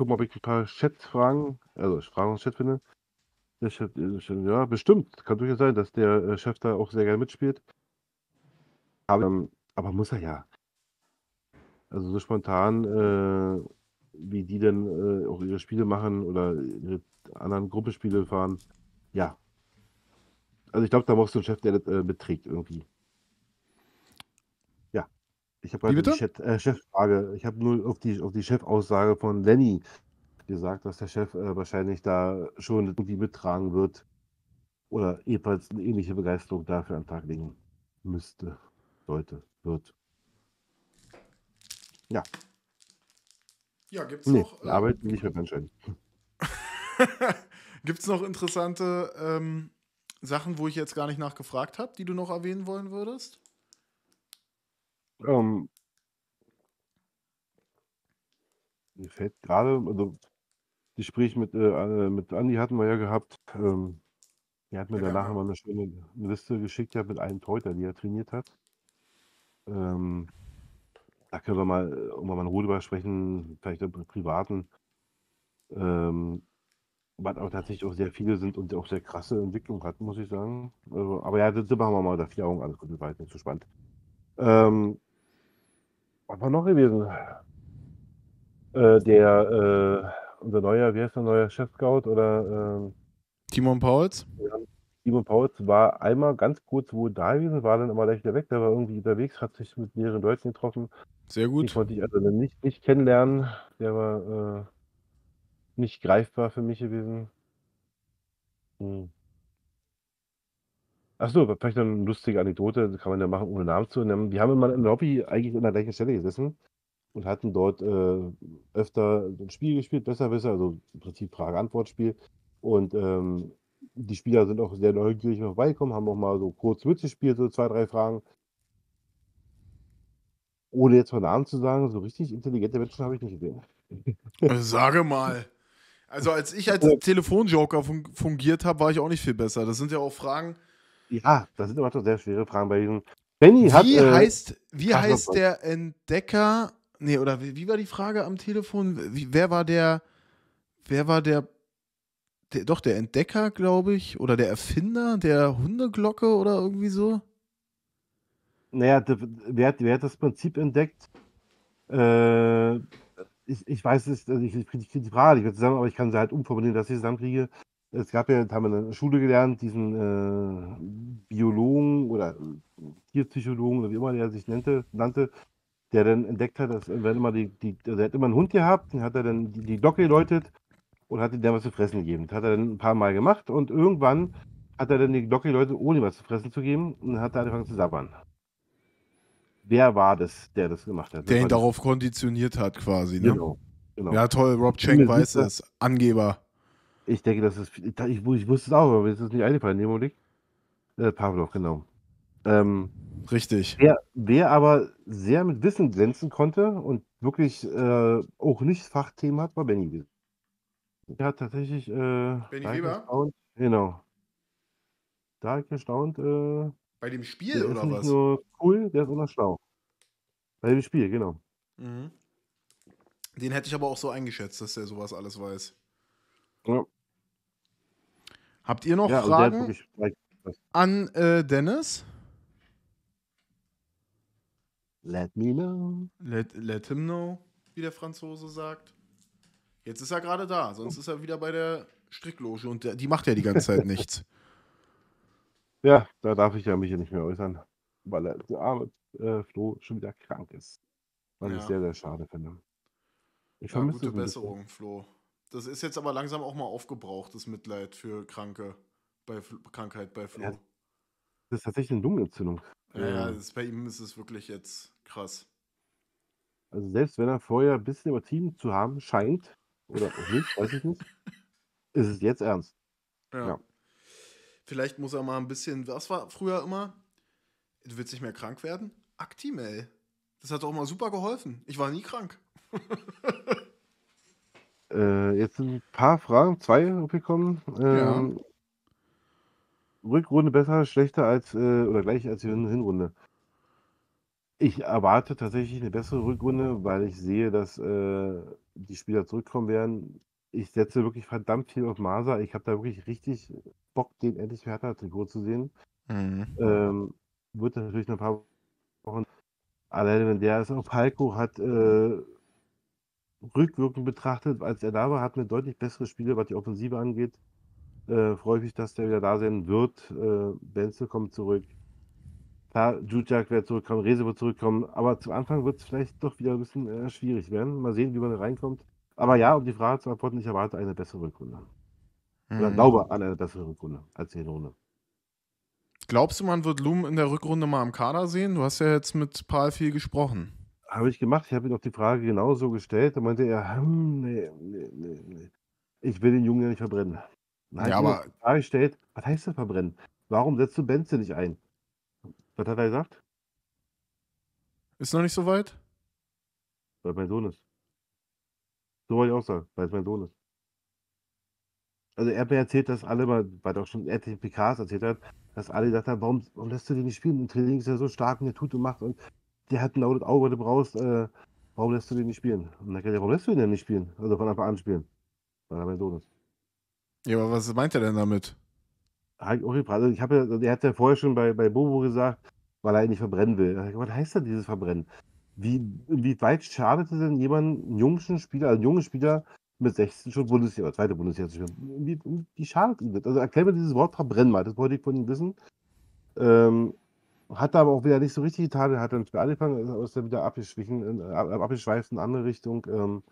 gucken, ob ich ein paar Chat-Fragen, also Fragen aus Chat finde. Der Chat, ja, bestimmt. Kann durchaus sein, dass der Chef da auch sehr gerne mitspielt. Aber muss er ja. Also so spontan, wie die dann auch ihre Spiele machen oder ihre anderen Gruppenspiele fahren. Ja. Also ich glaube, da brauchst du einen Chef, der das mitträgt irgendwie. Ja. Ich habe Wie gerade die bitte? Cheffrage, ich habe nur auf die Chefaussage von Lenny gesagt, dass der Chef wahrscheinlich da schon irgendwie mittragen wird oder ebenfalls eine ähnliche Begeisterung dafür an den Tag legen müsste, sollte, wird. Ja, Ja, gibt's nee, noch, wir arbeiten nicht mit Menschen. gibt's noch interessante Sachen, wo ich jetzt gar nicht nachgefragt habe, die du noch erwähnen wollen würdest? Ähm, Mir fällt gerade, also Gespräch mit Andi hatten wir ja gehabt. Er hat mir Ja, wir haben danach ja. immer eine schöne Liste geschickt, ja, mit allen Torhütern, die er trainiert hat. Ähm, Da können wir mal irgendwann mal in Ruhe drüber sprechen, vielleicht im Privaten. Ähm, Was auch tatsächlich auch sehr viele sind und auch sehr krasse Entwicklung hatten, muss ich sagen. Aber ja, das machen wir mal unter 4 Augen, alles gut, das war jetzt nicht so spannend. Ähm, Was war noch gewesen? Unser neuer, wie heißt der neue Chef-Scout oder Timon Pauls? ja, Simon Pauls war einmal ganz kurz wohl da gewesen, war dann aber gleich wieder weg. Der war irgendwie unterwegs, hat sich mit mehreren Leuten getroffen. Sehr Die gut. konnte ich also dann nicht kennenlernen. Der war nicht greifbar für mich gewesen. Hm. Achso, vielleicht noch eine lustige Anekdote, das kann man ja machen, ohne Namen zu nennen. Wir haben immer im Lobby eigentlich an der gleichen Stelle gesessen und hatten dort öfter ein Spiel gespielt, Besserwisser, also im Prinzip Frage-Antwort-Spiel. Und die Spieler sind auch sehr neugierig vorbeigekommen, haben auch mal so kurz mitgespielt, so 2, 3 Fragen. Ohne jetzt mal Namen zu sagen, so richtig intelligente Menschen habe ich nicht gesehen. Sage mal. Also als ich als Telefonjoker fungiert habe, war ich auch nicht viel besser. Das sind ja auch Fragen. Ja, das sind aber doch sehr schwere Fragen bei diesem. Benny hat Wie heißt Kasperkreuz. der Entdecker? Nee, oder wie war die Frage am Telefon? Wer war doch der Entdecker, glaube ich, oder der Erfinder der Hundeglocke oder irgendwie so? Naja, wer hat das Prinzip entdeckt? Äh, ich weiß es, also ich kriege die Frage nicht mehr zusammen, aber ich kann sie halt umformulieren, dass ich sie zusammenkriege. Es gab ja, das haben wir in der Schule gelernt, diesen Biologen oder Tierpsychologen oder wie immer der sich nannte, der dann entdeckt hat, dass wenn immer also er hat immer einen Hund gehabt, den hat er dann die Glocke geläutet und hat ihm dann was zu fressen gegeben. Das hat er dann ein paar Mal gemacht und irgendwann hat er dann die Glocke geläutet, ohne ihm was zu fressen zu geben und dann hat er angefangen zu sabbern. Wer war das, der das gemacht hat? Das Der ihn war die darauf Frage. konditioniert hat, quasi, ne? Genau, genau. Ja, toll, Rob Ich bin Chang mir weiß sicher, es. Angeber. ich denke, ich wusste es auch, aber mir ist es nicht eingefallen in dem Augenblick. Pavlov, genau. Ähm, Richtig. wer aber sehr mit Wissen glänzen konnte und wirklich auch nicht Fachthemen hat, war Benny. Der hat tatsächlich, da Benny hab ich Weber? gestaunt, genau, da habe ich gestaunt, Bei dem Spiel der ist oder nicht was? nur cool, der ist auch noch schlau. Bei dem Spiel, genau. Mhm. Den hätte ich aber auch so eingeschätzt, dass der sowas alles weiß. Ja, Habt ihr noch ja, und der hat Fragen wirklich, an Dennis? let me know. Let him know, wie der Franzose sagt. Jetzt ist er gerade da, sonst ist er wieder bei der Strickloge und die macht ja die ganze Zeit nichts. Ja, da darf ich ja mich ja nicht mehr äußern, weil der arme Flo schon wieder krank ist. Was ich Ja. sehr, sehr schade finde. Ich Ja, vermisse gute es ein bisschen. Besserung, Flo. Das ist jetzt aber langsam auch mal aufgebrauchtes Mitleid für Kranke bei Krankheit bei Ja, Flo. das ist tatsächlich eine Lungenentzündung. Ja, ja, bei ihm ist es wirklich jetzt krass. Also selbst wenn er vorher ein bisschen übertrieben zu haben scheint, oder auch nicht, weiß ich nicht, ist es jetzt ernst. Ja. Ja. Vielleicht muss er mal ein bisschen. Was war früher immer? Du willst nicht mehr krank werden? Actimel. Das hat doch immer super geholfen. Ich war nie krank. Jetzt sind ein paar Fragen, zwei aufgekommen. Ja. Rückrunde besser, schlechter als oder gleich als die Hinrunde. Ich erwarte tatsächlich eine bessere Rückrunde, weil ich sehe, dass die Spieler zurückkommen werden. Ich setze wirklich verdammt viel auf Masa. Ich habe da wirklich richtig Bock, den endlich für Hertha-Trikot zu sehen. Mhm. Ähm, Wird natürlich noch ein paar Wochen. Alleine wenn der es auf Palko hat, rückwirkend betrachtet, als er da war, hatten wir deutlich bessere Spiele, was die Offensive angeht. Freue ich mich, dass der wieder da sein wird. Benzel kommt zurück. Klar, Juciak wird zurückkommen, Reze wird zurückkommen, aber zu Anfang wird es vielleicht doch wieder ein bisschen schwierig werden. Mal sehen, wie man da reinkommt. Aber ja, um die Frage zu antworten, ich erwarte eine bessere Rückrunde. Oder Mhm. glaube an eine bessere Rückrunde als die Hinrunde. Glaubst du, man wird Loom in der Rückrunde mal im Kader sehen? Du hast ja jetzt mit Paul viel gesprochen. Habe ich gemacht, ich habe ihm auch die Frage genauso gestellt. Da meinte er, nee, nee, nee, nee. Ich will den Jungen ja nicht verbrennen. Dann habe Ja, ich ihm noch aber die Frage gestellt, was heißt das verbrennen? Warum setzt du Benze nicht ein? Was hat er gesagt? ist noch nicht so weit? Weil mein Sohn ist. So wollte ich auch sagen, weil es mein Sohn ist. Also er hat mir erzählt, dass alle mal, weil er auch schon etliche PKs erzählt hat, dass alle gesagt haben, warum lässt du den nicht spielen? Im Training ist er so stark und der tut und macht und der hat ein lautes Auge, was du brauchst. Warum lässt du den nicht spielen? Und dann hat er gesagt, warum lässt du ihn denn nicht spielen? Also von Anfang an spielen, weil er mein Sohn ist. Ja, aber was meint er denn damit? Hab ich auch gefragt. Also ich habe ja, also er hat ja vorher schon bei Bobo gesagt, weil er ihn nicht verbrennen will. Da hab ich gesagt, was heißt denn dieses Verbrennen? Wie weit schadet es denn jemanden, einen jungen Spieler, also einen jungen Spieler mit 16 schon Bundesliga, oder zweite Bundesliga zu spielen? Wie schadet ihm das? Also erklär mir dieses Wort verbrennen mal, das wollte ich von ihm wissen. Ähm, Hat aber auch wieder nicht so richtig getan, er hat dann wieder angefangen, ist dann wieder abgeschwichen, abgeschweift in eine andere Richtung.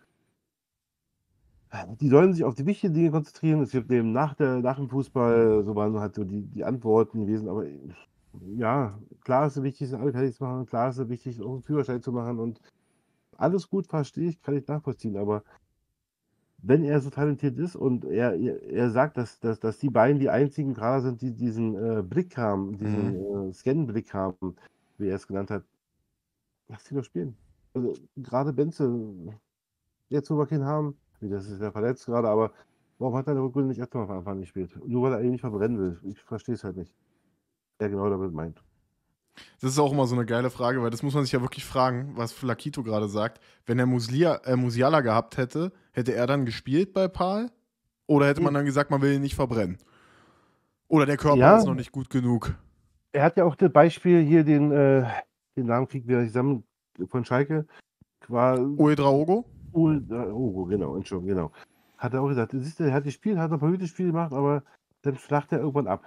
Die sollen sich auf die wichtigen Dinge konzentrieren. Es gibt eben nach dem Fußball, so waren halt so die Antworten gewesen. Aber ja, klar ist es wichtig, sind alle fertig zu machen. Klar ist es wichtig, auch einen Führerschein zu machen. Und alles gut, verstehe ich, kann ich nachvollziehen. Aber wenn er so talentiert ist und er sagt, dass die beiden die einzigen gerade sind, die diesen Blick haben, Mhm. diesen Scan-Blick haben, wie er es genannt hat, lass sie doch spielen. Also gerade Benze, jetzt, wo wir keinen haben, das ist ja verletzt gerade, aber warum hat er der Rückrunde nicht erstmal von Anfang an gespielt? Nur weil er ihn nicht verbrennen will. Ich verstehe es halt nicht. Er genau damit meint. Das ist auch immer so eine geile Frage, weil das muss man sich ja wirklich fragen, was Flakito gerade sagt. Wenn er Musiala gehabt hätte, hätte er dann gespielt bei Paul? Oder hätte man dann gesagt, man will ihn nicht verbrennen? Oder der Körper Ja, ist noch nicht gut genug? er hat ja auch das Beispiel hier, den Namen kriegt wieder zusammen von Schalke, war Uedraogo? Oh, genau, Entschuldigung, genau. Hat er auch gesagt, siehst du, er hat gespielt, hat ein paar gute Spiele gemacht, aber dann flacht er irgendwann ab.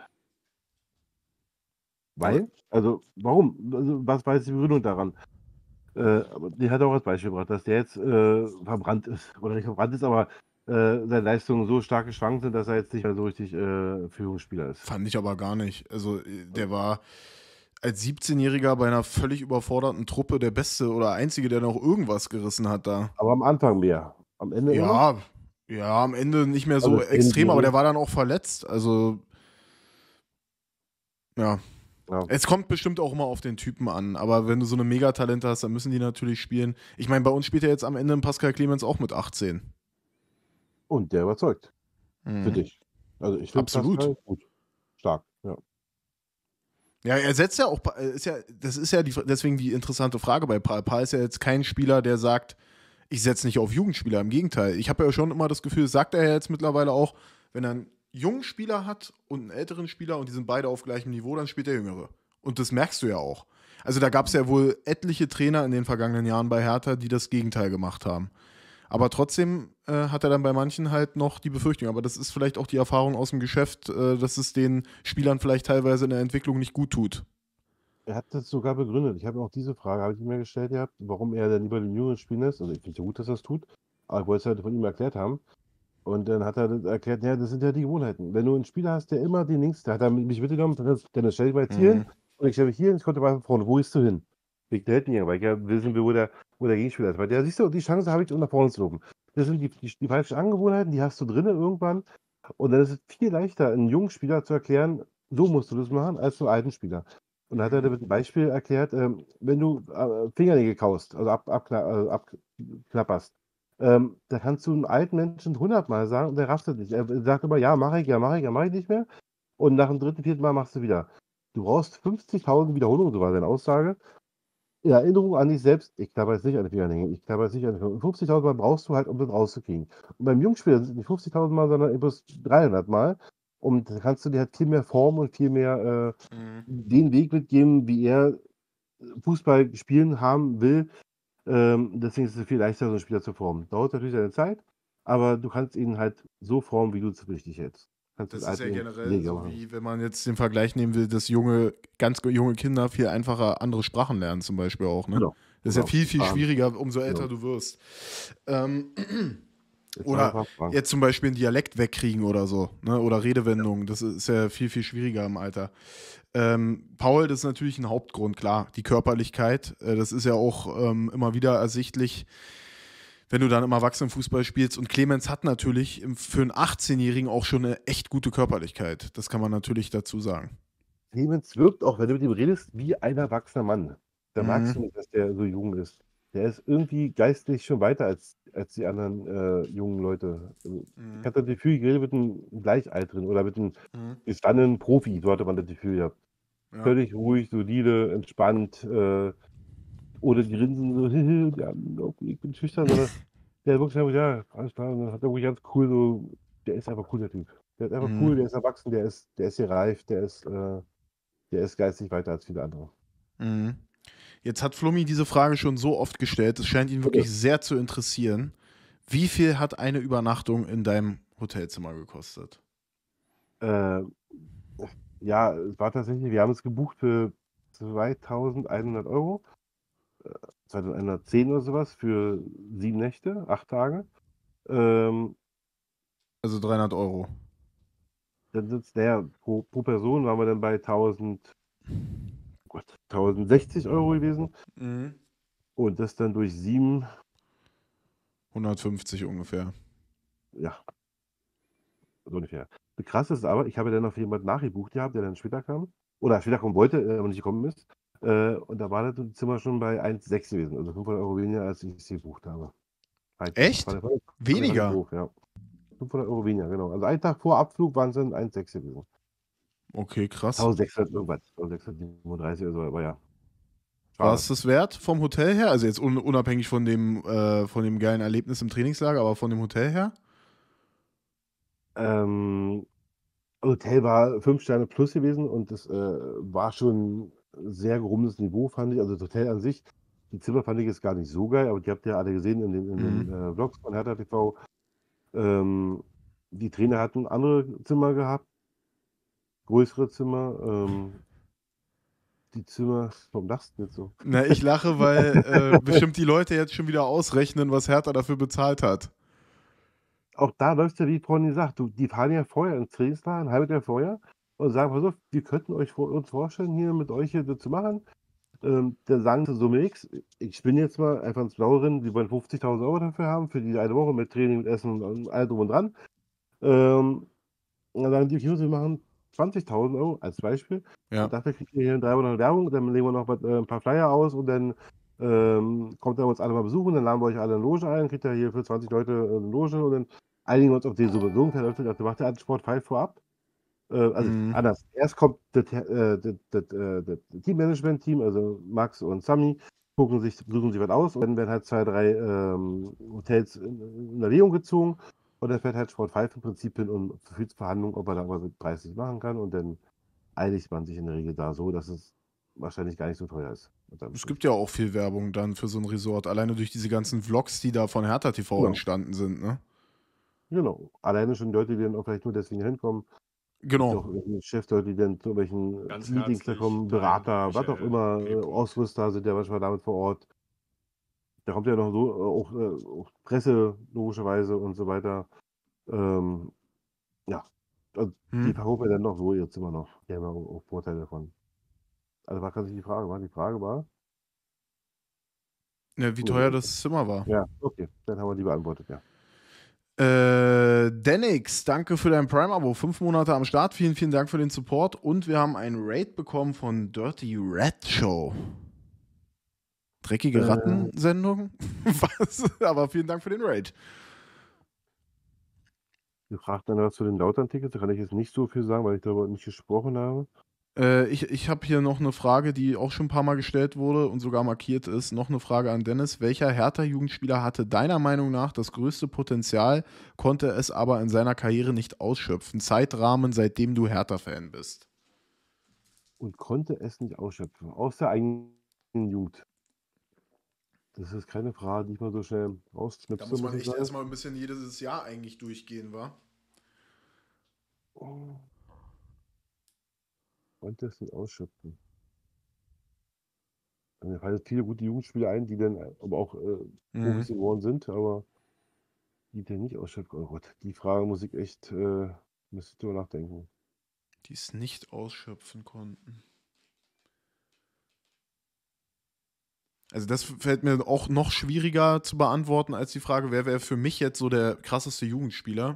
Aber Weil? Also, warum? Also, was war jetzt die Begründung daran? Aber die hat auch als Beispiel gebracht, dass der jetzt verbrannt ist. Oder nicht verbrannt ist, aber seine Leistungen so stark geschwankt sind, dass er jetzt nicht mehr so richtig Führungsspieler ist. fand ich aber gar nicht. Also, der war als 17-Jähriger bei einer völlig überforderten Truppe der Beste oder Einzige, der noch irgendwas gerissen hat da. Aber am Anfang mehr. Am Ende immer noch? Ja, ja, am Ende nicht mehr Also so das extrem, aber der Endduell. war dann auch verletzt. Also, ja. Ja. Es kommt bestimmt auch immer auf den Typen an, aber wenn du so eine Megatalente hast, dann müssen die natürlich spielen. Ich meine, bei uns spielt er jetzt am Ende ein Pascal Clemens auch mit 18. Und der überzeugt. Für Mhm. dich. Also ich finde Absolut. Pascal gut. Stark. Ja. Ja, er setzt ja auch, das ist ja deswegen die interessante Frage bei Paul. Paul ist ja jetzt kein Spieler, der sagt, ich setze nicht auf Jugendspieler. Im Gegenteil. Ich habe ja schon immer das Gefühl, das sagt er ja jetzt mittlerweile auch, wenn er einen jungen Spieler hat und einen älteren Spieler und die sind beide auf gleichem Niveau, dann spielt der Jüngere. Und das merkst du ja auch. Also da gab es ja wohl etliche Trainer in den vergangenen Jahren bei Hertha, die das Gegenteil gemacht haben. Aber trotzdem hat er dann bei manchen halt noch die Befürchtung. Aber das ist vielleicht auch die Erfahrung aus dem Geschäft, dass es den Spielern vielleicht teilweise in der Entwicklung nicht gut tut. Er hat das sogar begründet. Ich habe auch diese Frage, habe ich ihm ja gestellt gehabt, warum er dann lieber den Jungen spielen lässt. Also ich finde es ja gut, dass er es tut, aber ich wollte es halt von ihm erklärt haben. Und dann hat er das erklärt, ja, das sind ja die Gewohnheiten. Wenn du einen Spieler hast, der immer den links, der hat er mich mitgenommen, Dennis, stell dich mal jetzt hier hin Mhm. und ich stelle mich hier hin, ich konnte mal von vorne, wo gehst du hin? Ich der hält mich, weil ich ja wissen will, wo der Gegenspieler ist. Weil der, siehst du, die Chance habe ich, um nach vorne zu laufen. Das sind die falschen Angewohnheiten, die hast du drin irgendwann. Und dann ist es viel leichter, einen jungen Spieler zu erklären, so musst du das machen, als einen alten Spieler. Und dann hat er mit einem Beispiel erklärt, wenn du Fingernägel kaust, also abknapperst, da kannst du einem alten Menschen 100-mal sagen und der rafft es nicht. Er sagt immer, ja, mache ich, ja, mache ich, ja, mache ich nicht mehr. Und nach dem dritten, vierten Mal machst du wieder. Du brauchst 50.000 Wiederholungen, so war seine Aussage, in Erinnerung an dich selbst, ich knabber jetzt nicht an die Fingernägel, ich knabber jetzt nicht an die Fingernägel. 50.000 Mal brauchst du halt, um das rauszukriegen. Und beim Jungspieler sind es nicht 50.000 Mal, sondern bloß 300 Mal. Und da kannst du dir halt viel mehr Form und viel mehr Mhm. den Weg mitgeben, wie er Fußball spielen haben will. Deswegen ist es viel leichter, so einen Spieler zu formen. Dauert natürlich seine Zeit, aber du kannst ihn halt so formen, wie du es für richtig hältst. Kannst es Das ist halt ja eben generell weniger so, machen. wie wenn man jetzt den Vergleich nehmen will, dass ganz junge Kinder viel einfacher andere Sprachen lernen, zum Beispiel auch, ne? Genau, Das ist ja genau. viel, viel Sprachen, schwieriger, umso genau. älter du wirst. Ähm, Jetzt sag mal ein oder paar Fragen. jetzt zum Beispiel einen Dialekt wegkriegen oder so, ne? Oder Redewendungen, das ist ja viel, viel schwieriger im Alter. Paul, das ist natürlich ein Hauptgrund, klar. Die Körperlichkeit, das ist ja auch immer wieder ersichtlich, wenn du dann im Erwachsenenfußball spielst. Und Clemens hat natürlich für einen 18-Jährigen auch schon eine echt gute Körperlichkeit. Das kann man natürlich dazu sagen. Clemens wirkt auch, wenn du mit ihm redest, wie ein erwachsener Mann. Da merkst du Mhm. nicht, dass der so jung ist. Der ist irgendwie geistlich schon weiter als die anderen jungen Leute. Also, ich Mhm. hatte das Gefühl, ich rede mit einem Gleichaltrigen oder mit einem Mhm. gestandenen Profi, so hatte man das Gefühl gehabt. Ja. Völlig ruhig, solide, entspannt, ohne Grinsen, so, ja, okay, ich bin schüchtern, sondern der wirklich einfach, ja, alles klar, und dann hat er wirklich ganz cool so, der ist einfach cool, der Typ. Der ist einfach Mhm. cool, der ist erwachsen, der ist hier reif, der ist geistig weiter als viele andere. Mhm. Jetzt hat Flummi diese Frage schon so oft gestellt, es scheint ihn Okay. wirklich sehr zu interessieren. Wie viel hat eine Übernachtung in deinem Hotelzimmer gekostet? Äh, ja, es war tatsächlich, wir haben es gebucht für 2.100 Euro, 2.110 oder sowas für 7 Nächte, 8 Tage. Ähm, Also 300 Euro. dann sind es, naja, pro Person waren wir dann bei 1.000, Gott, 1.060 Euro gewesen. Mhm. Und das dann durch 7, 150 ungefähr. ja, so ungefähr. Das Krasse ist aber, ich habe dann noch jemand nachgebucht gehabt, der dann später kam. Oder später kommen wollte, aber nicht gekommen ist. Und da war das Zimmer schon bei 1,6 gewesen. Also 500 Euro weniger, als ich es gebucht habe. Echt? Fand ich Weniger? doof, ja. 500 Euro weniger, genau. Also einen Tag vor Abflug waren es dann 1,6 gewesen. Okay, krass. 1.600 irgendwas. 1.637 oder so, aber ja, War schade. es das wert vom Hotel her? Also jetzt unabhängig von dem geilen Erlebnis im Trainingslager, aber von dem Hotel her? Ähm, Hotel war 5 Sterne plus gewesen und das war schon sehr gehobenes Niveau, fand ich. Also das Hotel an sich, die Zimmer fand ich jetzt gar nicht so geil, aber die habt ihr alle gesehen in den Mhm. Vlogs von Hertha TV. Ähm, die Trainer hatten andere Zimmer gehabt, größere Zimmer. Die Zimmer, warum lachst du jetzt so? Na, ich lache, weil bestimmt die Leute jetzt schon wieder ausrechnen, was Hertha dafür bezahlt hat. Auch da läuft es ja wie vorhin gesagt, die fahren ja vorher ins Trainingslager, ein halbes Jahr vorher und sagen, pass auf, wir könnten uns vorstellen, hier mit euch hier das zu machen. Dann sagen sie so nichts. Ich bin jetzt mal einfach ins Blaue rein, wir wollen 50.000 Euro dafür haben, für die eine Woche mit Training, mit Essen und allem drum und dran. Ähm, und dann sagen die, okay, wir machen 20.000 Euro als Beispiel. Ja. Und dafür kriegt ihr hier 3 Monate Werbung, dann legen wir noch ein paar Flyer aus und dann kommt er uns alle mal besuchen, dann laden wir euch alle eine Loge ein, kriegt ihr hier für 20 Leute eine Loge und dann einigen wir uns auf die Summe. So ungefähr läuft das. Macht der Sport 5 vorab. Also Mhm. anders. Erst kommt das Teammanagement-Team, also Max und Sami, suchen sich was aus und dann werden halt 2, 3 Hotels in Erwägung gezogen und dann fährt halt Sport 5 im Prinzip hin und führt Verhandlungen, ob er da was preislich machen kann und dann einigt man sich in der Regel da so, dass es wahrscheinlich gar nicht so teuer ist. Unterm Es gibt Strich. ja auch viel Werbung dann für so ein Resort, alleine durch diese ganzen Vlogs, die da von Hertha TV Genau, entstanden sind, ne? genau. Alleine schon Leute, die dann auch vielleicht nur deswegen hinkommen. Gibt ja Genau. auch irgendwelche Chefleute, die dann zu irgendwelchen Ganz Meetings da herzlich, kommen, dein Berater, was auch Michael immer, P. Ausrüster sind ja manchmal damit vor Ort. Da kommt ja noch so auch Presse logischerweise und so weiter. Ähm, ja, also Hm. die verkaufen ja dann noch so ihr Zimmer noch. Die haben ja auch Vorteile davon. Also was kann sich die Frage war? Die Frage war, Ja, wie teuer nee, das Zimmer war. ja, okay, dann haben wir die beantwortet, ja. Dennix, danke für dein Prime-Abo. 5 Monate am Start. Vielen, vielen Dank für den Support. Und wir haben einen Raid bekommen von Dirty Rat Show. Dreckige Äh, Rattensendung? Was? Aber vielen Dank für den Raid. ihr fragt dann was zu den Lautern-Tickets, da kann ich jetzt nicht so viel sagen, weil ich darüber nicht gesprochen habe. Ich habe hier noch eine Frage, die auch schon ein paar Mal gestellt wurde und sogar markiert ist. Noch eine Frage an Dennis. Welcher Hertha-Jugendspieler hatte deiner Meinung nach das größte Potenzial, konnte es aber in seiner Karriere nicht ausschöpfen? Zeitrahmen, seitdem du Hertha-Fan bist. Und konnte es nicht ausschöpfen, aus der eigenen Jugend. Das ist keine Frage, die ich mal so schnell Da rausschnipse, muss muss man ich echt sagen. erstmal ein bisschen jedes Jahr eigentlich durchgehen, wa? Oh, konnte es nicht ausschöpfen. Mir fallen jetzt viele gute Jugendspieler ein, die dann aber auch Mhm. Profis geworden sind, aber die den nicht ausschöpfen. Oh Gott, die Frage muss ich echt, müsste ich drüber nachdenken. Die es nicht ausschöpfen konnten. Also das fällt mir auch noch schwieriger zu beantworten als die Frage, wer wäre für mich jetzt so der krasseste Jugendspieler?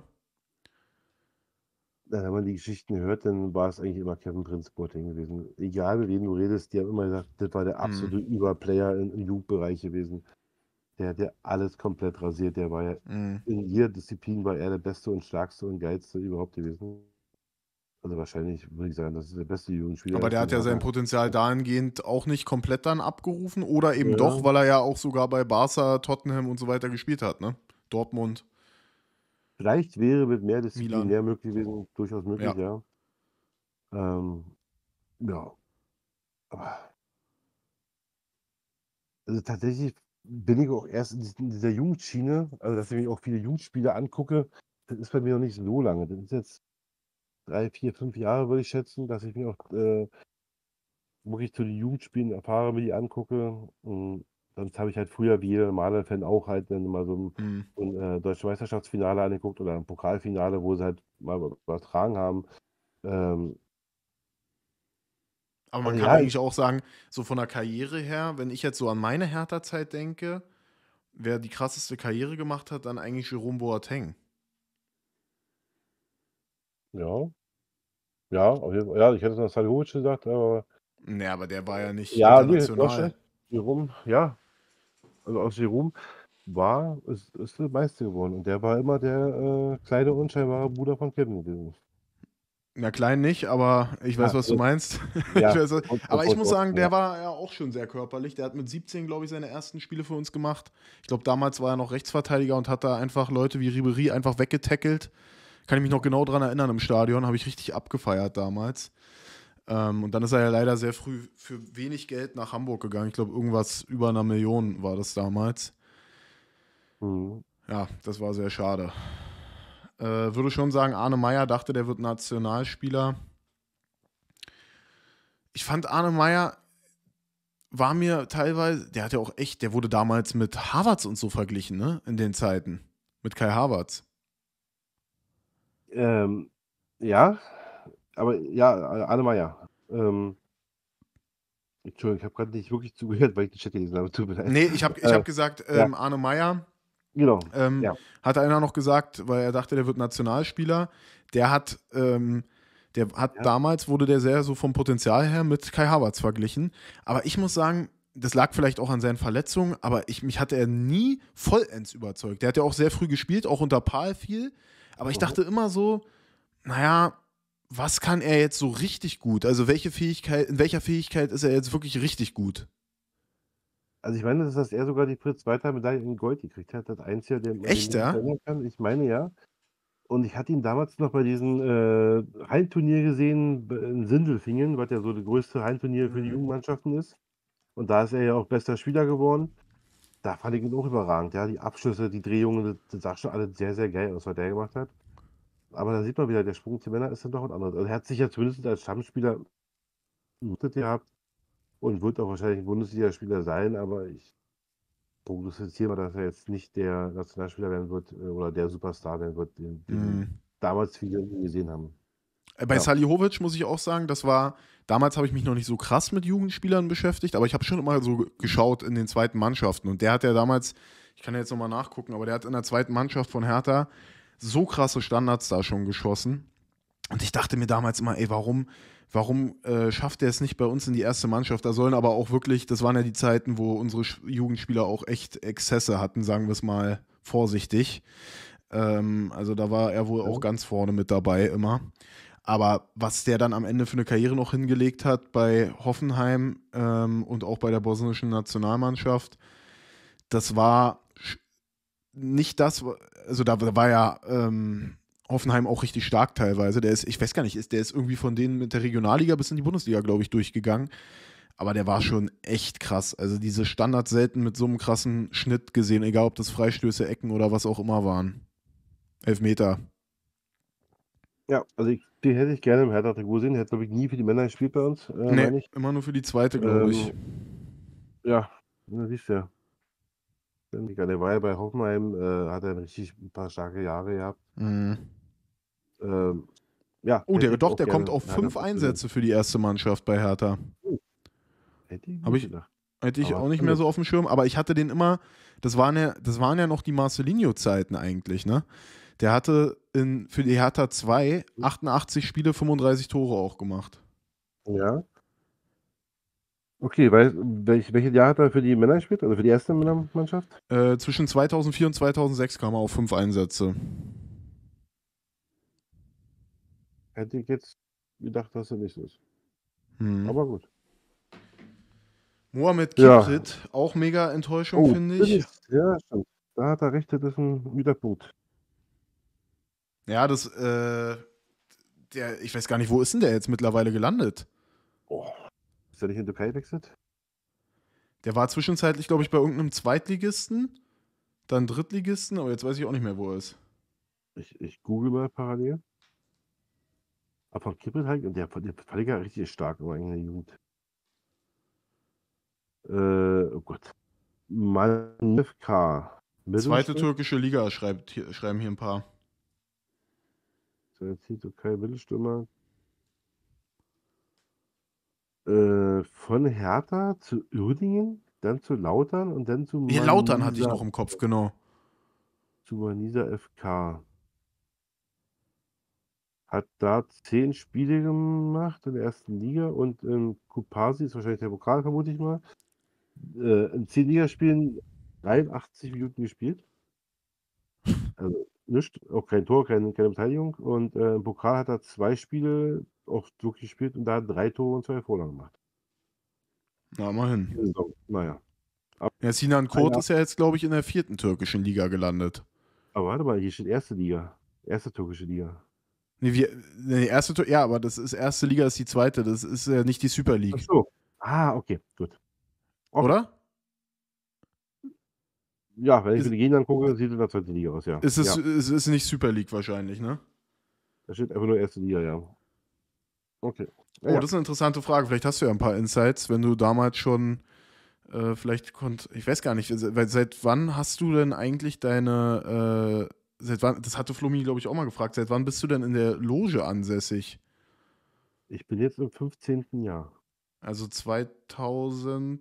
Wenn man die Geschichten hört, dann war es eigentlich immer Kevin Prince Boateng gewesen. Egal mit wem du redest, die haben immer gesagt, das war der Mhm. absolute Überplayer im Jugendbereich gewesen. Der hat ja alles komplett rasiert. Der war ja Mhm. in jeder Disziplin war er der Beste und Stärkste und Geilste überhaupt gewesen. Also wahrscheinlich würde ich sagen, das ist der beste Jugendspieler Aber ist, der den hat ja sein Hertha. Potenzial dahingehend auch nicht komplett dann abgerufen oder eben Ja, doch, weil er ja auch sogar bei Barca, Tottenham und so weiter gespielt hat, ne? Dortmund, vielleicht wäre mit mehr Disziplin Milan. mehr möglich gewesen, durchaus möglich, Ja. ja. Ähm, ja, aber also tatsächlich bin ich auch erst in dieser Jugendschiene, also dass ich mir auch viele Jugendspiele angucke, das ist bei mir noch nicht so lange. Das ist jetzt 3, 4, 5 Jahre, würde ich schätzen, dass ich mir auch wirklich zu den Jugendspielen erfahre, mir die angucke. Sonst habe ich halt früher, wie jeder normale Fan auch, halt dann mal Mhm. so ein deutsche Meisterschaftsfinale angeguckt oder ein Pokalfinale, wo sie halt mal übertragen haben. Ähm, Aber man also kann ja, eigentlich auch sagen, so von der Karriere her, wenn ich jetzt so an meine Hertha-Zeit denke, wer die krasseste Karriere gemacht hat, dann eigentlich Jerome Boateng. ja, ja, auf jeden Fall. Ja, ich hätte es noch Salihamidzic gesagt, aber Ne, aber der war ja nicht ja, nee, ist auch international. schlecht. Jerome, ja, also aus Jerome ist der Meister geworden und der war immer der kleine, unscheinbare Bruder von Kevin gewesen. Na, klein nicht, aber ich weiß, Ja, was du meinst. Ich ja, weiß, aber ich muss sagen, ja. der war ja auch schon sehr körperlich. Der hat mit 17, glaube ich, seine ersten Spiele für uns gemacht. Ich glaube, damals war er noch Rechtsverteidiger und hat da einfach Leute wie Ribéry einfach weggetackelt. Kann ich mich noch genau dran erinnern im Stadion, habe ich richtig abgefeiert damals. Und dann ist er ja leider sehr früh für wenig Geld nach Hamburg gegangen. Ich glaube, irgendwas über 1 Million war das damals. Mhm. Ja, das war sehr schade. Würde schon sagen, Arne Meyer dachte, der wird Nationalspieler. Ich fand Arne Meyer war mir teilweise, der hat ja auch echt, der wurde damals mit Havertz und so verglichen, ne? In den Zeiten. Mit Kai Havertz. Ähm, ja, aber ja, Annemeyer. Entschuldigung, ich habe gerade nicht wirklich zugehört, weil ich den Chat gelesen habe. Tut mir leid. Nee, ich hab gesagt, Ja, Arne Meyer genau. ähm, Ja, hat einer noch gesagt, weil er dachte, der wird Nationalspieler. Der hat, der hat ja, damals, wurde der sehr so vom Potenzial her mit Kai Havertz verglichen. Aber ich muss sagen, das lag vielleicht auch an seinen Verletzungen, aber mich hatte er nie vollends überzeugt. Der hat ja auch sehr früh gespielt, auch unter Pahl viel. Aber ich mhm. dachte immer so, naja, was kann er jetzt so richtig gut? Also welche Fähigkeit, in welcher Fähigkeit ist er jetzt wirklich richtig gut? Also ich meine, dass er sogar die Fritz-Walter-Medaille in Gold gekriegt hat. Das Einzige, an den Echt, ich mich ja? erinnern kann. Ich meine ja. Und ich hatte ihn damals noch bei diesem Hallenturnier gesehen in Sindelfingen, was ja so das größte Hallenturnier für die Mhm. Jugendmannschaften ist. Und da ist er ja auch bester Spieler geworden. Da fand ich ihn auch überragend. Ja, die Abschlüsse, die Drehungen, das sah schon alles sehr, sehr geil aus, was der gemacht hat. Aber da sieht man wieder, der Sprung zu Männer ist dann doch was anderes. Also er hat sich ja zumindest als Stammspieler notiert gehabt und wird auch wahrscheinlich ein Bundesligaspieler sein, aber ich prognostiziere mal, dass er jetzt nicht der Nationalspieler werden wird oder der Superstar werden wird, den Mhm. damals viele gesehen haben. Bei Ja. Salihamidzic muss ich auch sagen, das war, damals habe ich mich noch nicht so krass mit Jugendspielern beschäftigt, aber ich habe schon immer so geschaut in den zweiten Mannschaften. Und der hat ja damals, ich kann ja jetzt nochmal nachgucken, aber der hat in der zweiten Mannschaft von Hertha so krasse Standards da schon geschossen. Und ich dachte mir damals immer, ey, warum schafft er es nicht bei uns in die erste Mannschaft? Da sollen aber auch wirklich, das waren ja die Zeiten, wo unsere Jugendspieler auch echt Exzesse hatten, sagen wir es mal vorsichtig. Also da war er wohl auch Ja. ganz vorne mit dabei immer. Aber was der dann am Ende für eine Karriere noch hingelegt hat bei Hoffenheim und auch bei der bosnischen Nationalmannschaft, das war nicht das, also da war ja Hoffenheim auch richtig stark teilweise. Der ist, ich weiß gar nicht, der ist irgendwie von denen mit der Regionalliga bis in die Bundesliga, glaube ich, durchgegangen. Aber der war schon echt krass. Also diese Standards selten mit so einem krassen Schnitt gesehen, egal ob das Freistöße, Ecken oder was auch immer waren. Elfmeter. Ja, also den hätte ich gerne im Hertha-Trikot gesehen. Der hat, glaube ich, nie für die Männer gespielt bei uns, Nee, meine ich. immer nur für die zweite, glaube ich. Ja, da siehst du ja. Der war ja bei Hoffenheim, hat er richtig ein paar starke Jahre gehabt. Mhm. Ja, Oh, hätte ich auch der kommt gerne auf im 5 Hertha-Trikot gesehen. Einsätze für die erste Mannschaft bei Hertha. Oh, hätte ich Habe nicht ich, gedacht. hätte ich Aber auch nicht mehr so auf dem Schirm, aber ich hatte den immer, das waren ja noch die Marcelinho-Zeiten eigentlich, ne? Der hatte für die Hertha 2 88 Spiele, 35 Tore auch gemacht. Ja. Okay, welches Jahr hat er für die Männer gespielt? Also für die erste Männermannschaft? Zwischen 2004 und 2006 kam er auf 5 Einsätze. Hätte ich jetzt gedacht, dass er nicht so ist. Hm. Aber gut. Mohamed Ja. Kiprit, auch mega Enttäuschung, Oh, finde ich. Dennis. Ja, stimmt. Da hat er recht, das ist ein guter Punkt. Ja, ich weiß gar nicht, wo ist denn der jetzt mittlerweile gelandet? Oh. Ist er nicht in die Türkei gewechselt? Der war zwischenzeitlich, glaube ich, bei irgendeinem Zweitligisten, dann Drittligisten, aber jetzt weiß ich auch nicht mehr, wo er ist. Ich google mal parallel. Aber von Kippel halt, und der fand ich ja richtig stark immer in der Jugend. Oh Gott. Manivka. Zweite Mittelstürmer. türkische Liga, schreiben hier ein paar. Türkei, Mittelstürmer. Von Hertha zu Uerdingen, dann zu Lautern und dann zu Hier Lautern hatte ich Manisa, noch im Kopf, genau. FK. Hat da 10 Spiele gemacht in der ersten Liga und Kupasi ist wahrscheinlich der Pokal, vermute ich mal. In 10 Ligaspielen 83 Minuten gespielt. Also nichts, auch kein Tor, keine Beteiligung. Und im Pokal hat er 2 Spiele auch durchgespielt und da hat 3 Tore und 2 Vorlagen gemacht. Na, immerhin. Diese Saison. Naja. Aber, Ja, Sinan Kurt ja, ist ja jetzt, glaube ich, in der 4. türkischen Liga gelandet. aber warte mal, hier steht erste Liga. Erste türkische Liga. Ja, aber das ist erste Liga, ist die zweite. Das ist ja nicht die Super Ach League. so. Ah, okay, gut. Okay. Oder? Ja, wenn ich mir Ist, die Gegner angucke, sieht es in der zweiten Liga aus, ja. Ja, es ist nicht Super League wahrscheinlich, ne? da steht einfach nur erste Liga, ja. Okay. Ja, Oh, ja. das ist eine interessante Frage. Vielleicht hast du ja ein paar Insights, wenn du damals schon ich weiß gar nicht, seit wann hast du denn eigentlich seit wann, das hatte Flummi, glaube ich, auch mal gefragt, seit wann bist du denn in der Loge ansässig? Ich bin jetzt im 15. Jahr. Also 2009?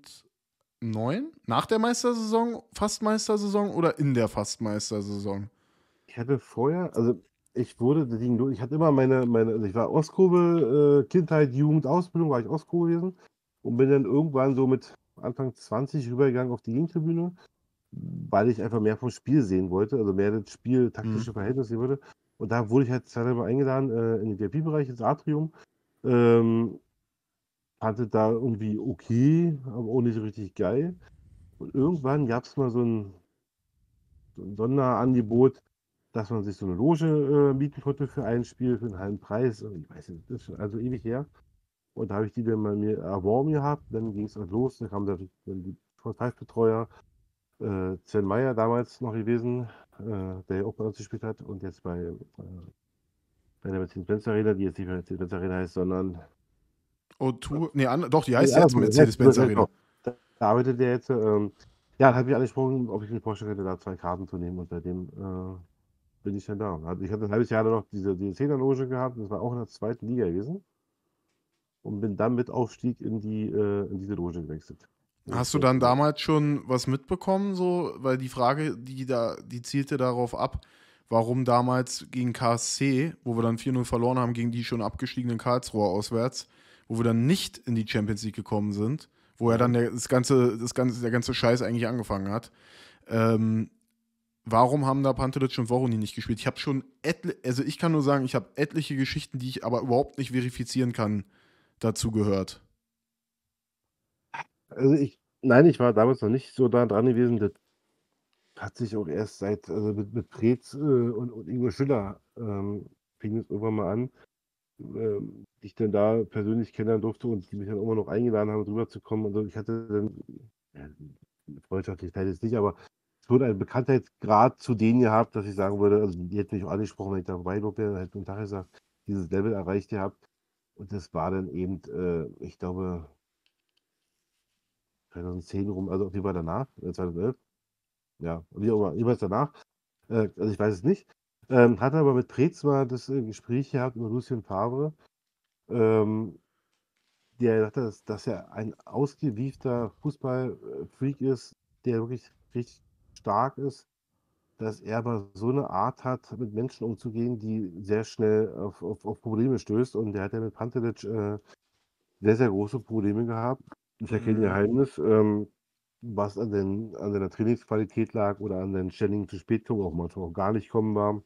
Nach der Meistersaison, Fastmeistersaison oder in der Fastmeistersaison? Ich hatte vorher, also ich hatte immer also ich war Ostkurve, Kindheit, Jugend, Ausbildung, war ich Ostkurve gewesen und bin dann irgendwann so mit Anfang 20 rübergegangen auf die Gegentribüne, weil ich einfach mehr vom Spiel sehen wollte, also mehr das Spiel, Mhm. taktische Verhältnisse sehen wollte. Und da wurde ich halt zweimal eingeladen in den VIP-Bereich, ins Atrium. Ähm, Fand es da irgendwie okay, aber auch nicht so richtig geil. Und irgendwann gab es mal so ein Sonderangebot, dass man sich so eine Loge mieten konnte für ein Spiel für einen halben Preis. Und ich weiß nicht, das ist schon also ewig her. Und da habe ich die dann mal mir erworben gehabt. Dann ging es halt los. Dann kam dann die Vertragsbetreuer, Sven Meyer damals noch gewesen, der ja auch bei uns gespielt hat und jetzt bei der Mercedes-Benz Arena, die jetzt nicht mehr Mercedes-Benz Arena heißt, sondern O2, nee, doch, die heißt jetzt andersrum, jetzt, Mercedes-Benz genau. Arena. Da arbeitet der jetzt. Ja, dann hat mich angesprochen, ob ich mir vorstellen könnte, da 2 Karten zu nehmen und seitdem bin ich dann da. Also ich hatte ein halbes Jahr dann noch diese 10er-Loge gehabt, das war auch in der zweiten Liga gewesen und bin dann mit Aufstieg in diese Loge gewechselt. In die Hast du zweite dann Liga. damals schon was mitbekommen, so, weil die Frage, die zielte darauf ab, warum damals gegen KSC, wo wir dann 4-0 verloren haben, gegen die schon abgestiegenen Karlsruher auswärts, wo wir dann nicht in die Champions League gekommen sind, wo ja Ja. dann der ganze Scheiß eigentlich angefangen hat. Ähm, warum haben da Pantelic und Voronin nicht gespielt? Ich habe schon also ich kann nur sagen, ich habe etliche Geschichten, die ich aber überhaupt nicht verifizieren kann, dazu gehört. Also nein, ich war damals noch nicht so da dran gewesen. Das hat sich auch erst also mit Preetz und Ingo Schüller fing es irgendwann mal an, die ich dann da persönlich kennenlernen durfte und die mich dann immer noch eingeladen haben, drüber zu kommen. Also ich hatte dann, ja, freundschaftlich teil jetzt nicht, aber schon einen Bekanntheitsgrad zu denen gehabt, dass ich sagen würde, also die hätten mich auch angesprochen, wenn ich da vorbeigelaufen wäre, hätten einen Tag gesagt, dieses Level erreicht gehabt. Und das war dann eben, ich glaube, 2010 rum, also auf jeden Fall danach, 2011, ja, wie auch immer, jeweils danach, also ich weiß es nicht. Hatte aber mit Preetz mal das Gespräch gehabt über Lucien Favre, ähm, der sagte, dass er ein ausgewiefter Fußballfreak ist, der wirklich richtig stark ist, dass er aber so eine Art hat, mit Menschen umzugehen, die sehr schnell auf Probleme stößt. Und der hat ja mit Pantelic sehr, sehr große Probleme gehabt. Ist ja kein Mhm. Geheimnis, was an seiner Trainingsqualität lag oder an den ständigen zu spät kommen, auch manchmal auch gar nicht kommen war.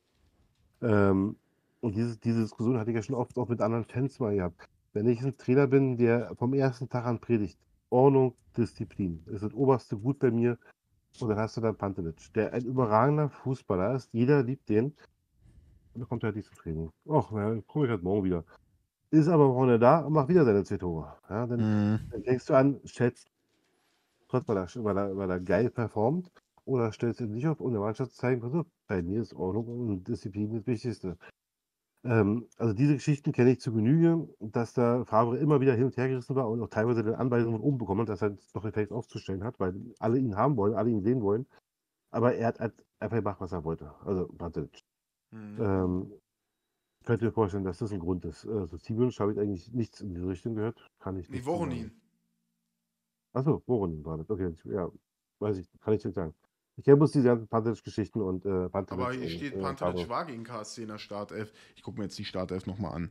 Und diese Diskussion hatte ich ja schon oft auch mit anderen Fans mal gehabt. Wenn ich ein Trainer bin, der vom ersten Tag an predigt, Ordnung, Disziplin, ist das oberste Gut bei mir. Und dann hast du dann Pantelic, der ein überragender Fußballer ist. Jeder liebt den. Und dann kommt er halt nicht zum Training. Ach, ja, komme ich halt morgen wieder. Ist aber vorne da und macht wieder seine 2 Tore. Ja, Mhm. dann fängst du an, schätzt, trotz weil er geil performt, oder stellst du dich auf, um der Mannschaft zu zeigen, pass auf, bei mir ist Ordnung und Disziplin das Wichtigste. Also diese Geschichten kenne ich zu Genüge, dass da Favre immer wieder hin und her gerissen war und auch teilweise den Anweisungen umbekommen hat, dass er noch gefälligst aufzustellen hat, weil alle ihn haben wollen, alle ihn sehen wollen. Aber er hat einfach gemacht, was er wollte. Also Pantelic. Mhm. Ähm, könnte mir vorstellen, dass das ein Grund ist. So Zielwunsch habe ich eigentlich nichts in diese Richtung gehört. Kann ich Nee, nichts zu Voronin. sagen. Achso, Voronin war das. Okay, ja, weiß ich, kann ich nicht sagen. Ich kenne bloß diese ganzen Pantelic-Geschichten und Aber Pantelic hier und steht, Pantelic Favre. war gegen KSC in der Startelf. Ich gucke mir jetzt die Startelf nochmal an.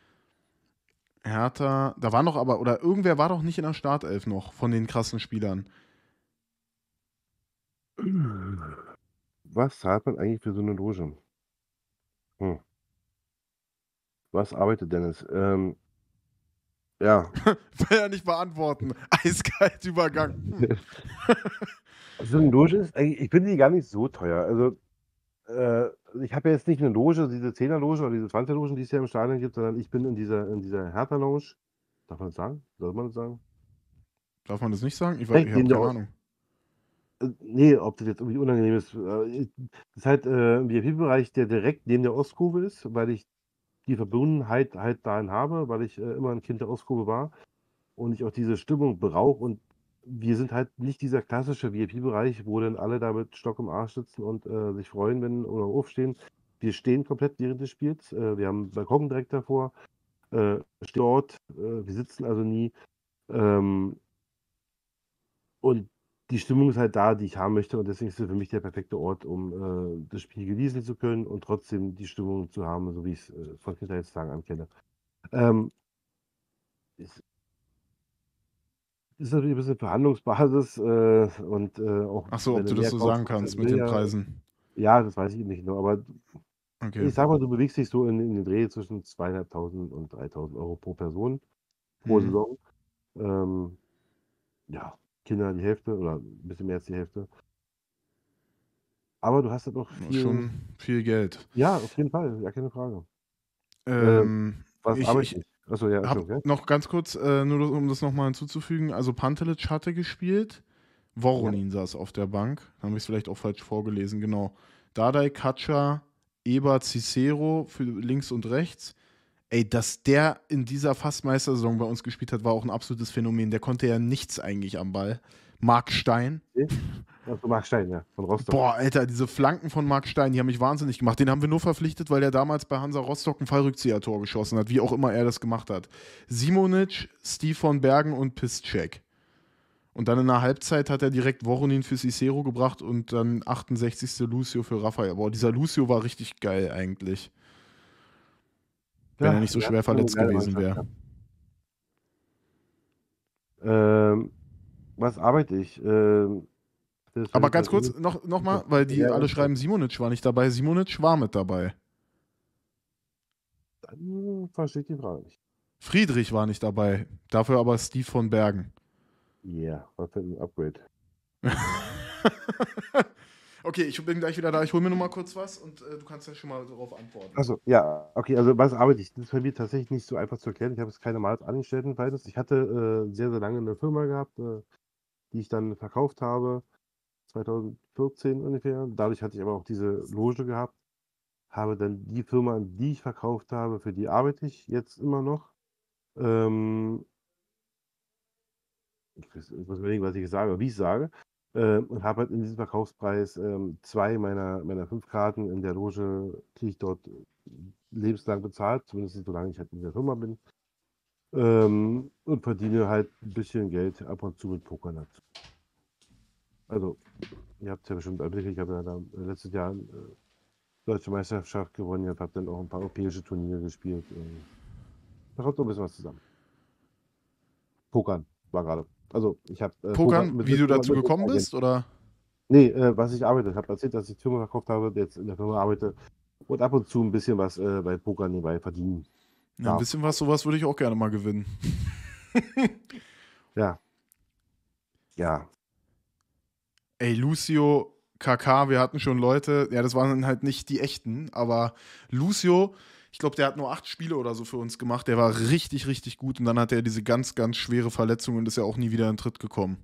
Hertha, da war noch aber, oder irgendwer war doch nicht in der Startelf noch von den krassen Spielern. Was zahlt man eigentlich für so eine Loge? Hm. Was arbeitet Dennis? Ja. Will er nicht beantworten. Eiskalt Übergang. Hm. So eine Loge ist eigentlich, ich finde die gar nicht so teuer. Also, ich habe ja jetzt nicht eine Loge, diese 10er-Loge oder diese 20er-Logen, die es ja im Stadion gibt, sondern ich bin in dieser Hertha-Lounge. Darf man das sagen? Soll man das sagen? Darf man das nicht sagen? Ich Direkt habe neben der, keine Ahnung. nee, ob das jetzt irgendwie unangenehm ist. Das ist halt ein VIP-Bereich, der direkt neben der Ostkurve ist, weil ich die Verbundenheit halt dahin habe, weil ich immer ein Kind der Ostkurve war und ich auch diese Stimmung brauche. Und wir sind halt nicht dieser klassische VIP-Bereich, wo dann alle da mit Stock im Arsch sitzen und sich freuen, wenn oder aufstehen. Wir stehen komplett während des Spiels. Wir haben einen Balkon direkt davor, stehen dort, wir sitzen also nie. Ähm, und die Stimmung ist halt da, die ich haben möchte. Und deswegen ist es für mich der perfekte Ort, um das Spiel genießen zu können und trotzdem die Stimmung zu haben, so wie ich es von Kindheitstagen ankenne. Ähm, es ist natürlich ein bisschen Verhandlungsbasis und auch Ach so, wenn ob du du das mehr so kaufst, sagen kostet kannst halt mit den mehr. Preisen. Ja, das weiß ich nicht nur. Aber Okay. ich sag mal, du bewegst dich so in den Dreh zwischen 2.500 und 3.000 Euro pro Person pro Hm. Saison. Ähm, ja, Kinder die Hälfte oder ein bisschen mehr als die Hälfte. Aber du hast halt noch Das ist schon viel. viel Geld. Ja, auf jeden Fall, ja, keine Frage. Äh, was Ich arbeite ich? Achso, ja, habe Entschuldigung, noch ganz kurz, nur um das nochmal hinzuzufügen, also Pantelic hatte gespielt, ja. Ja, Voronin saß auf der Bank, dann habe ich es vielleicht auch falsch vorgelesen, genau. Dardai, Katscha, Eber, Cicero für links und rechts. Ey, dass der in dieser Fastmeistersaison bei uns gespielt hat, war auch ein absolutes Phänomen. Der konnte ja nichts eigentlich am Ball. Marc Stein. okay. Achso, Marc Stein, ja, von Rostock. Boah, Alter, diese Flanken von Marc Stein, die haben mich wahnsinnig gemacht. Den haben wir nur verpflichtet, weil er damals bei Hansa Rostock ein Fallrückzieher-Tor geschossen hat, wie auch immer er das gemacht hat. Simonic, Steve von Bergen und Piszczek. Und dann in der Halbzeit hat er direkt Voronin für Cicero gebracht und dann 68. Lucio für Raphael. Boah, dieser Lucio war richtig geil eigentlich. Wenn er Ja, nicht so wir schwer hatten schon eine verletzt geile gewesen Mannschaft wäre. gehabt. Ähm, was arbeite ich? Das Aber fällt ganz halt kurz, eh. noch mal, weil die Ja, ja, alle schreiben, Simonic war nicht dabei. Simonic war mit dabei. dann verstehe ich die Frage nicht. Friedrich war nicht dabei. Dafür aber Steve von Bergen. Ja, was für ein Upgrade. Okay, ich bin gleich wieder da. Ich hole mir nur mal kurz was und du kannst ja schon mal darauf antworten. Achso, ja, okay, also was arbeite ich? Das ist bei mir tatsächlich nicht so einfach zu erklären. Ich habe jetzt keine Mal als Angestelltenverhältnis. Ich hatte sehr, sehr lange eine Firma gehabt, die ich dann verkauft habe, 2014 ungefähr. Dadurch hatte ich aber auch diese Loge gehabt. Habe dann die Firma, an die ich verkauft habe, für die arbeite ich jetzt immer noch. Ähm, ich muss überlegen, was ich sage, oder wie ich sage. Und habe halt in diesem Verkaufspreis zwei meiner fünf Karten in der Loge, kriege ich dort lebenslang bezahlt, zumindest solange ich halt in der Firma bin. Und verdiene halt ein bisschen Geld ab und zu mit Pokern dazu. Also, ihr habt es ja bestimmt erblicken, ich habe ja da letztes Jahr Deutsche Meisterschaft gewonnen, ich habe dann auch ein paar europäische Turniere gespielt. Da kommt so ein bisschen was zusammen. Pokern war gerade. Also, ich habe Pokern Pokern, wie du dazu mit gekommen Agent. bist, oder? Nee, was ich arbeite. Ich habe erzählt, dass ich die Firma verkauft habe, jetzt in der Firma arbeite und ab und zu ein bisschen was bei Pokern nebenbei verdienen Ja, ein darf. bisschen was, sowas würde ich auch gerne mal gewinnen. Ja, ja. Ey, Lucio, KK, wir hatten schon Leute, ja, das waren halt nicht die echten, aber Lucio, ich glaube, der hat nur 8 Spiele oder so für uns gemacht. Der war richtig, richtig gut und dann hatte er diese ganz, ganz schwere Verletzung und ist ja auch nie wieder in den Tritt gekommen.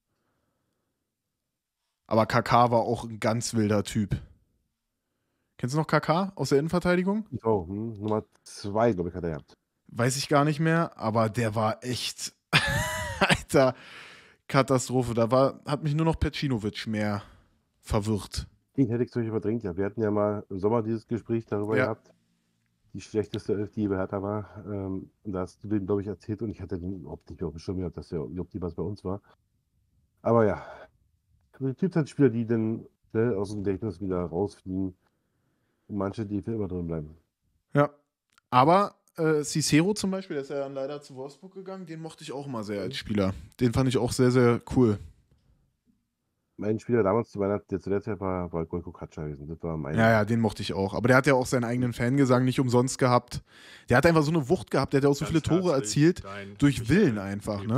Aber KK war auch ein ganz wilder Typ. Kennst du noch KK aus der Innenverteidigung? Oh, Nummer zwei, glaube ich, hat er gehabt. Weiß ich gar nicht mehr, aber der war echt, alter, Katastrophe. Hat mich nur noch Pecinovic mehr verwirrt. Den hätte ich zum Beispiel verdrängt, ja. Wir hatten ja mal im Sommer dieses Gespräch darüber Ja, gehabt, die schlechteste Elf, die bei Hertha war. Und da hast du den, glaube ich, erzählt und ich hatte den überhaupt nicht mehr auf dem Schirm gehabt, dass der überhaupt jemals bei uns war. Aber ja, es gibt halt Spieler, die dann schnell aus dem Gedächtnis wieder rausfliegen und manche, die für immer drin bleiben. ja. Aber Cicero zum Beispiel, der ist ja dann leider zu Wolfsburg gegangen, den mochte ich auch mal sehr als Spieler. Den fand ich auch sehr, sehr cool. Mein Spieler damals zu Weihnachten, der zu der Zeit war Gojko Katscha gewesen. Das war Ja, mein. ja, den mochte ich auch. Aber der hat ja auch seinen eigenen Fangesang nicht umsonst gehabt. Der hat einfach so eine Wucht gehabt, der hat ja auch so viele Ganz Tore herzlich erzielt, dein durch Willen Michael einfach, G. ne?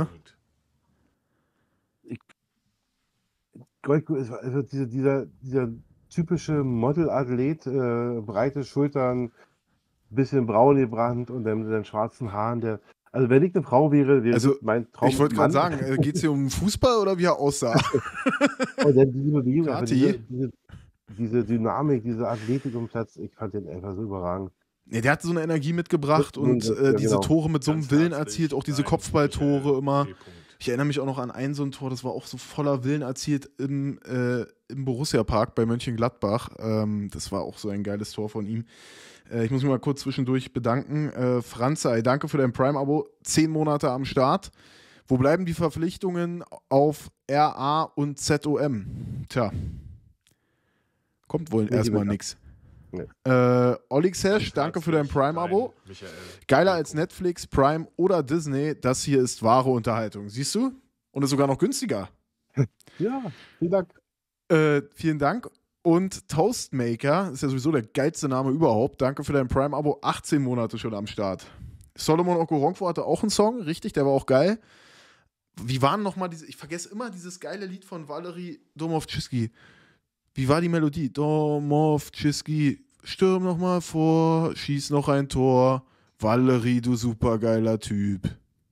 Ich, Gojko ist also dieser typische Modelathlet, breite Schultern, bisschen braun gebrannt und dann mit den schwarzen Haaren. Also wenn ich eine Frau wäre, wäre das Also, mein ich wollte gerade Traummann. sagen, geht es hier um Fußball oder wie er aussah? Und dann diese Bewegung, einfach Kati? diese Dynamik, diese Athletik im Platz, ich fand den einfach so überragend. Nee, der hat so eine Energie mitgebracht und Ja, diese genau. Tore mit so einem Ganz Willen herzlich erzielt, auch diese dein Kopfballtore Michael immer. G. Ich erinnere mich auch noch an ein so ein Tor, das war auch so voller Willen erzielt im Borussia-Park bei Mönchengladbach. Das war auch so ein geiles Tor von ihm. Ich muss mich mal kurz zwischendurch bedanken. Franzai, danke für dein Prime-Abo. 10 Monate am Start. Wo bleiben die Verpflichtungen auf RA und ZOM? Tja, kommt wohl Nicht erstmal bekannt. nichts. Nee. Olixash, Ganz danke für dein herzlich Prime-Abo. dein Michael Geiler G. als Netflix, Prime oder Disney. Das hier ist wahre Unterhaltung. Siehst du? Und ist sogar noch günstiger. Ja, vielen Dank. Vielen Dank. Und Toastmaker ist ja sowieso der geilste Name überhaupt. Danke für dein Prime-Abo. 18 Monate schon am Start. Solomon Okoronkwo hatte auch einen Song, richtig, der war auch geil. Wie waren nochmal diese, ich vergesse immer dieses geile Lied von Valerie Domovczyski. Wie war die Melodie? Domovczyski, stürm nochmal vor, schieß noch ein Tor. Valerie, du supergeiler Typ.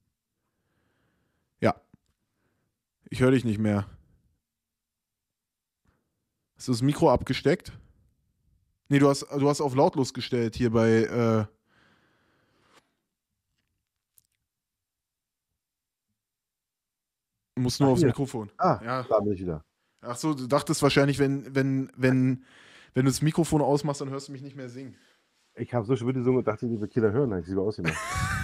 Ja, ich höre dich nicht mehr. Hast du das Mikro abgesteckt? Nee, du hast auf lautlos gestellt hier bei. Du musst nur aufs Hier. Mikrofon. Ja. Da bin ich wieder. Ach so, du dachtest wahrscheinlich, wenn du das Mikrofon ausmachst, dann hörst du mich nicht mehr singen. Ich habe so schon gesungen und dachte, liebe Kinder hören, habe ich sie lieber ausgemacht.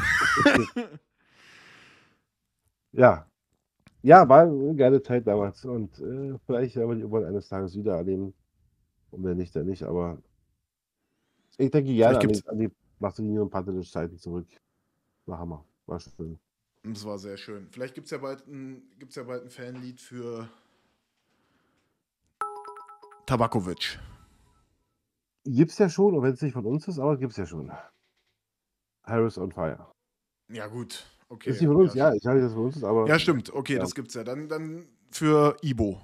Ja. Ja, war eine geile Zeit damals. Und vielleicht werden wir die irgendwann eines Tages wieder erleben. Und wenn nicht, dann nicht. Aber ich denke gerne Vielleicht gibt's. an die Mazedonien und Pantelic-Zeiten zurück. War Hammer. War schön. Das war sehr schön. Vielleicht gibt's ja bald ein Fanlied für Tabakovic. Gibt's ja schon, und wenn es nicht von uns ist, aber gibt's ja schon. Harris on Fire. Ja, gut. Okay. Ist nicht von uns, ja, ich sage nicht, dass es von uns ist, aber. Ja, stimmt. Okay, ja. das gibt's ja. Dann für Ibo.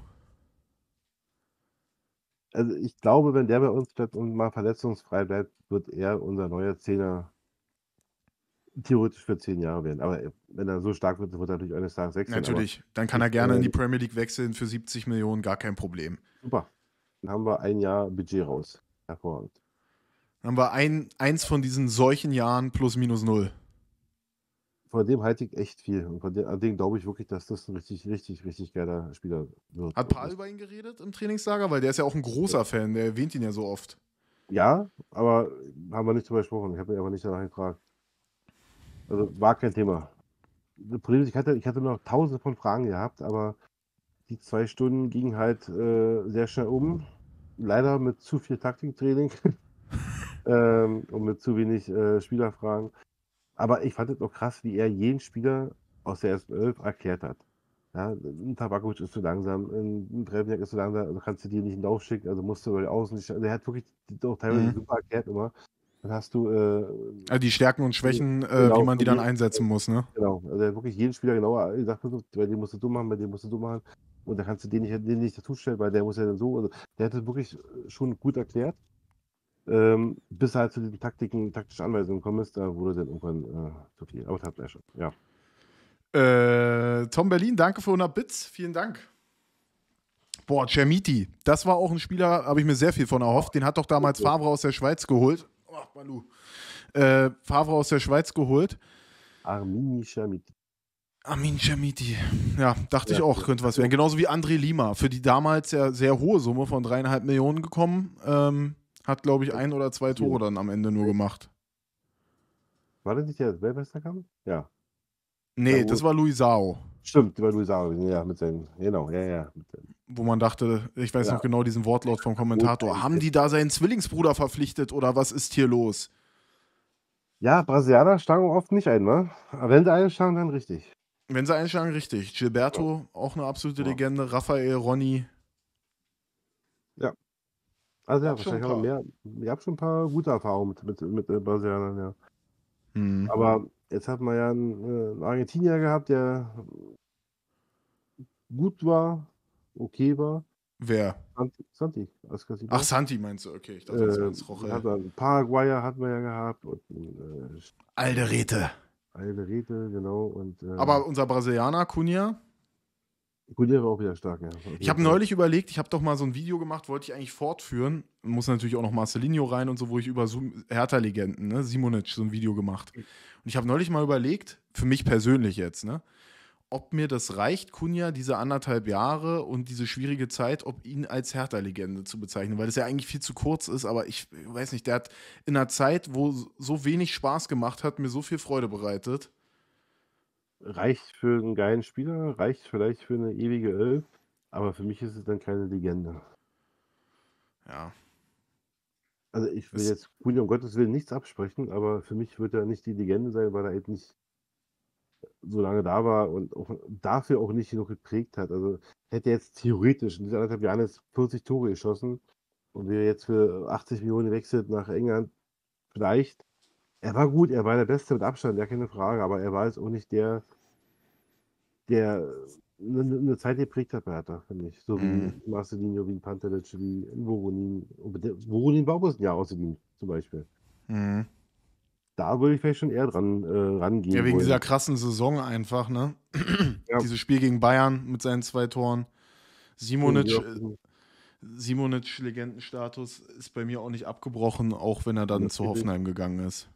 Also ich glaube, wenn der bei uns bleibt und mal verletzungsfrei bleibt, wird er unser neuer Zehner theoretisch für 10 Jahre werden. Aber wenn er so stark wird, wird er natürlich eines Tages wechseln. Natürlich. Dann kann er gerne in die Premier League wechseln für 70 Millionen, gar kein Problem. Super. Dann haben wir ein Jahr Budget raus. Hervorragend. Dann haben wir eins von diesen solchen Jahren plus minus null. Von dem halte ich echt viel. Und an dem glaube ich wirklich, dass das ein richtig, richtig, richtig geiler Spieler wird. Hat Paul über ihn geredet im Trainingslager? Weil der ist ja auch ein großer Fan, der erwähnt ihn ja so oft. Ja, aber haben wir nicht drüber gesprochen. Ich habe ihn aber nicht danach gefragt. Also war kein Thema. Das Problem ist, ich hatte noch tausende von Fragen gehabt, aber die 2 Stunden gingen halt sehr schnell um. Leider mit zu viel Taktiktraining und mit zu wenig Spielerfragen. Aber ich fand es auch krass, wie er jeden Spieler aus der ersten Elf erklärt hat. Ja, ein Tabakovic ist zu langsam, ein Drevniak ist zu langsam, also kannst du dir nicht einen Lauf schicken, also musst du über die Außen nicht. Also er hat wirklich auch teilweise super erklärt immer. Dann hast du. Also die Stärken und Schwächen, genau, wie man die dann einsetzen muss, ne? Genau, also er hat wirklich jeden Spieler genauer gesagt, bei dem musst du so machen, bei dem musst du so machen. Und da kannst du den nicht dazustellen, weil der muss ja dann so. Also der hat das wirklich schon gut erklärt. Bis er halt zu den taktischen Anweisungen gekommen ist, da wurde dann irgendwann zu viel. Aber das hat er schon, ja. Tom Berlin, danke für 100 Bits. Vielen Dank. Boah, Cermiti, das war auch ein Spieler, habe ich mir sehr viel von erhofft. Den hat doch damals Favre aus der Schweiz geholt. Oh, Balu. Favre aus der Schweiz geholt. Armin Cermiti. Armin Cermiti. Ja, dachte ich auch, könnte was werden. Genauso wie André Lima. Für die damals ja sehr hohe Summe von 3,5 Millionen gekommen. Hat, glaube ich, 1 oder 2 Tore dann am Ende nur gemacht. War das nicht der Weltmeisterkampf? Ja. Nee, das war Luisao. Stimmt, über Luisao, ja, mit seinen, genau, ja. Wo man dachte, ich weiß noch genau diesen Wortlaut vom Kommentator, haben die da seinen Zwillingsbruder verpflichtet oder was ist hier los? Ja, Brasilianer schlagen oft nicht ein, ne? Aber wenn sie einschlagen, dann richtig. Wenn sie einschlagen, richtig. Gilberto, auch eine absolute Legende. Raphael, Ronny. Ja. Also ja, wahrscheinlich haben wir mehr. Ich habe schon ein paar gute Erfahrungen mit Brasilianern, ja. Aber jetzt hat man ja einen Argentinier gehabt, der gut war, okay war. Wer? Santi. Ach, Santi meinst du? Okay, ich dachte, das war jetzt Rochel. Paraguayer hatten wir ja gehabt. Und, Alderete, genau. Und, aber unser Brasilianer, Cunha? Cunha war auch wieder stark, ja. Ich habe neulich überlegt, ich habe doch mal so ein Video gemacht, wollte ich eigentlich fortführen. Muss natürlich auch noch Marcelinho rein und so, wo ich über Hertha-Legenden, ne, Simonic, so ein Video gemacht. Und ich habe neulich mal überlegt, für mich persönlich jetzt, ne, ob mir das reicht, Cunha, diese 1,5 Jahre und diese schwierige Zeit, ob ihn als Hertha-Legende zu bezeichnen, weil das ja eigentlich viel zu kurz ist, aber ich weiß nicht, der hat in einer Zeit, wo so wenig Spaß gemacht hat, mir so viel Freude bereitet. Reicht für einen geilen Spieler, reicht vielleicht für eine ewige Elf, aber für mich ist es dann keine Legende. Ja. Also ich will jetzt Cunha um Gottes Willen nichts absprechen, aber für mich wird er nicht die Legende sein, weil er eben nicht so lange da war und auch dafür auch nicht genug geprägt hat. Also hätte er jetzt theoretisch in diesen 1,5 Jahren jetzt 40 Tore geschossen und wäre jetzt für 80 Millionen gewechselt nach England, vielleicht. Er war gut, er war der Beste mit Abstand, ja, keine Frage, aber er war jetzt auch nicht der eine Zeit geprägt hat bei Hertha, finde ich. So wie Marcelinho, wie Pantelic, wie Voronin. Voronin war auch ein Jahr ausgeliehen, zum Beispiel. Da würde ich vielleicht schon eher dran rangehen. Ja, wegen dieser krassen Saison einfach, ne? Ja. Dieses Spiel gegen Bayern mit seinen 2 Toren. Simonic Legendenstatus ist bei mir auch nicht abgebrochen, auch wenn er dann zu Hoffenheim gegangen ist.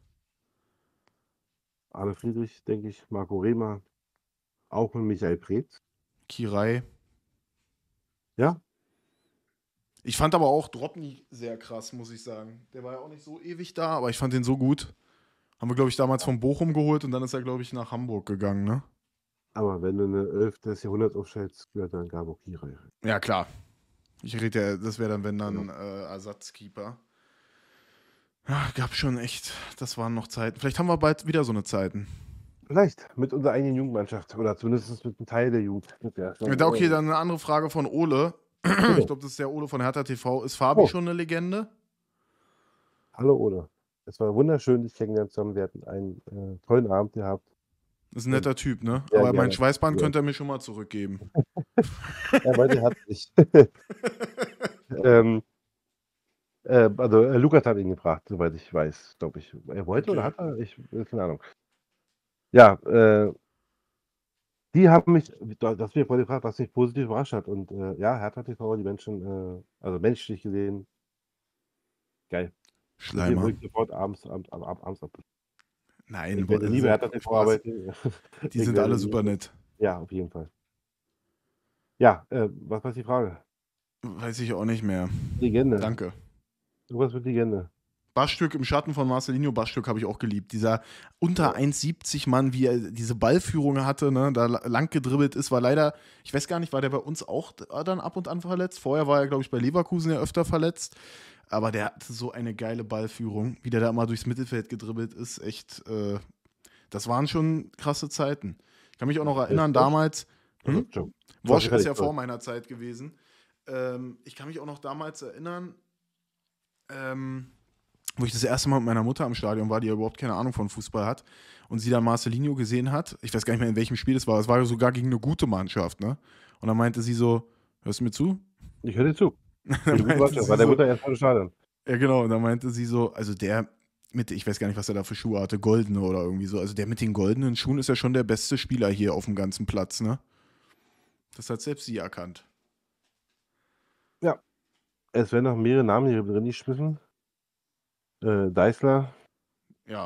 Arne Friedrich, denke ich, Marco Rehmer, auch mit Michael Preetz. Kirai. Ja. Ich fand aber auch Dropny sehr krass, muss ich sagen. Der war ja auch nicht so ewig da, aber ich fand den so gut. Haben wir, glaube ich, damals von Bochum geholt und dann ist er, glaube ich, nach Hamburg gegangen, ne? Aber wenn du eine 11 des Jahrhunderts aufstellst, gehört dann Gabo Kirai. Ja, klar. Ich rede ja, das wäre dann, wenn dann Ersatzkeeper. Ja, gab schon echt, das waren noch Zeiten. Vielleicht haben wir bald wieder so eine Zeiten. Vielleicht, mit unserer eigenen Jugendmannschaft oder zumindest mit einem Teil der Jugend. Okay, dann eine andere Frage von Ole. Ich Bitte. glaube, das ist der Ole von Hertha TV. Ist Fabi Oh, schon eine Legende? hallo Ole. Es war wunderschön, dich kennengelernt zu haben. Wir hatten einen tollen Abend gehabt Ist ein und netter Typ, ne? sehr Aber mein gerne. Schweißband Ja. könnte er mir schon mal zurückgeben. Er meinte, er hat nicht. ähm, Lukas hat ihn gebracht, soweit ich weiß, glaube ich. Er wollte oder Okay. hat er? Keine Ahnung. Ja, die haben mich, das hast du mir vorhin gefragt, was mich positiv überrascht hat. Und ja, Hertha TV, die Menschen, also menschlich gesehen, geil. Mit dem Schleimer. würde ich sofort abends ab. Nein, Ich werde nie bei Hertha TV was? arbeiten. Die Ich sind werde alle nie, super nett. ja, auf jeden Fall. Ja, was war die Frage? Weiß ich auch nicht mehr. Legende. Danke. Irgendwas mit Legende. Bassstück im Schatten von Marcelinho, Bassstück habe ich auch geliebt. Dieser unter Ja. 1,70 Mann, wie er diese Ballführung hatte, ne, da lang gedribbelt ist, war leider, ich weiß gar nicht, war der bei uns auch dann ab und an verletzt? Vorher war er, glaube ich, bei Leverkusen ja öfter verletzt. Aber der hatte so eine geile Ballführung, wie der da mal durchs Mittelfeld gedribbelt ist. Echt, das waren schon krasse Zeiten. Ich kann mich auch noch Ist erinnern, Wosch? damals, Also, hm? Entschuldigung. Wosch ist Fertig, ja sorry. vor meiner Zeit gewesen. Ich kann mich auch noch damals erinnern, wo ich das erste Mal mit meiner Mutter am Stadion war, die ja überhaupt keine Ahnung von Fußball hat, und sie dann Marcelinho gesehen hat. Ich weiß gar nicht mehr, in welchem Spiel es war ja sogar gegen eine gute Mannschaft, ne? Und dann meinte sie so, hörst du mir zu? Ich höre dir zu. Dann Eine gute meinte Mannschaft. sie War der so, Mutter erst mal im Stadion. ja genau, und dann meinte sie so, also der mit, ich weiß gar nicht, was er da für Schuhe hatte, goldene oder irgendwie so, also der mit den goldenen Schuhen ist ja schon der beste Spieler hier auf dem ganzen Platz, ne? Das hat selbst sie erkannt. Ja, es werden noch mehrere Namen hier drin geschmissen. Deißler, Ja,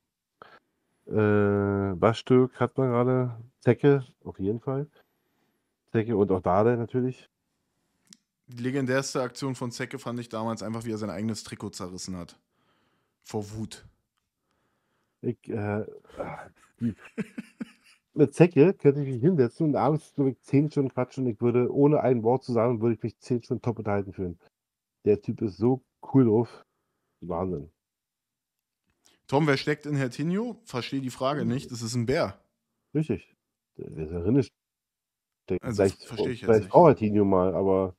Bastök hat man gerade. Zecke, auf jeden Fall. Zecke und auch Dardai natürlich. die legendärste Aktion von Zecke fand ich damals einfach, wie er sein eigenes Trikot zerrissen hat. Vor Wut. Ich, die, mit Zecke könnte ich mich hinsetzen und abends glaube ich 10 Stunden quatschen und ich würde, ohne ein Wort zu sagen, würde ich mich 10 Stunden top unterhalten fühlen. Der Typ ist so cool drauf. Wahnsinn. Tom, wer steckt in Hertinho? Verstehe die Frage nicht. Das ist ein Bär. Richtig. Der ist ja drin steckt. Also, Vielleicht, verstehe ich jetzt vielleicht nicht. Frau Martinho mal, aber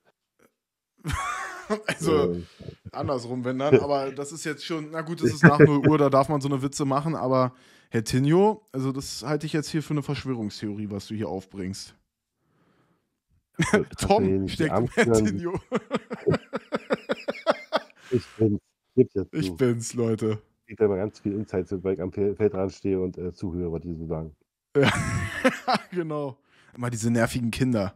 Also, äh, andersrum, wenn dann. Aber das ist jetzt schon, na gut, es ist nach 0 Uhr, da darf man so eine Witze machen. Aber Hertinho, also das halte ich jetzt hier für eine Verschwörungstheorie, was du hier aufbringst. kannst du Tom hier nicht die steckt im Arme führen. Hertinho. Ich bin's. Gib jetzt Ich zu. bin's, Leute. Ich krieg da mal ganz viel Insights, weil ich am Feldrand stehe und zuhöre, was die so sagen. Ja, genau. Immer diese nervigen Kinder.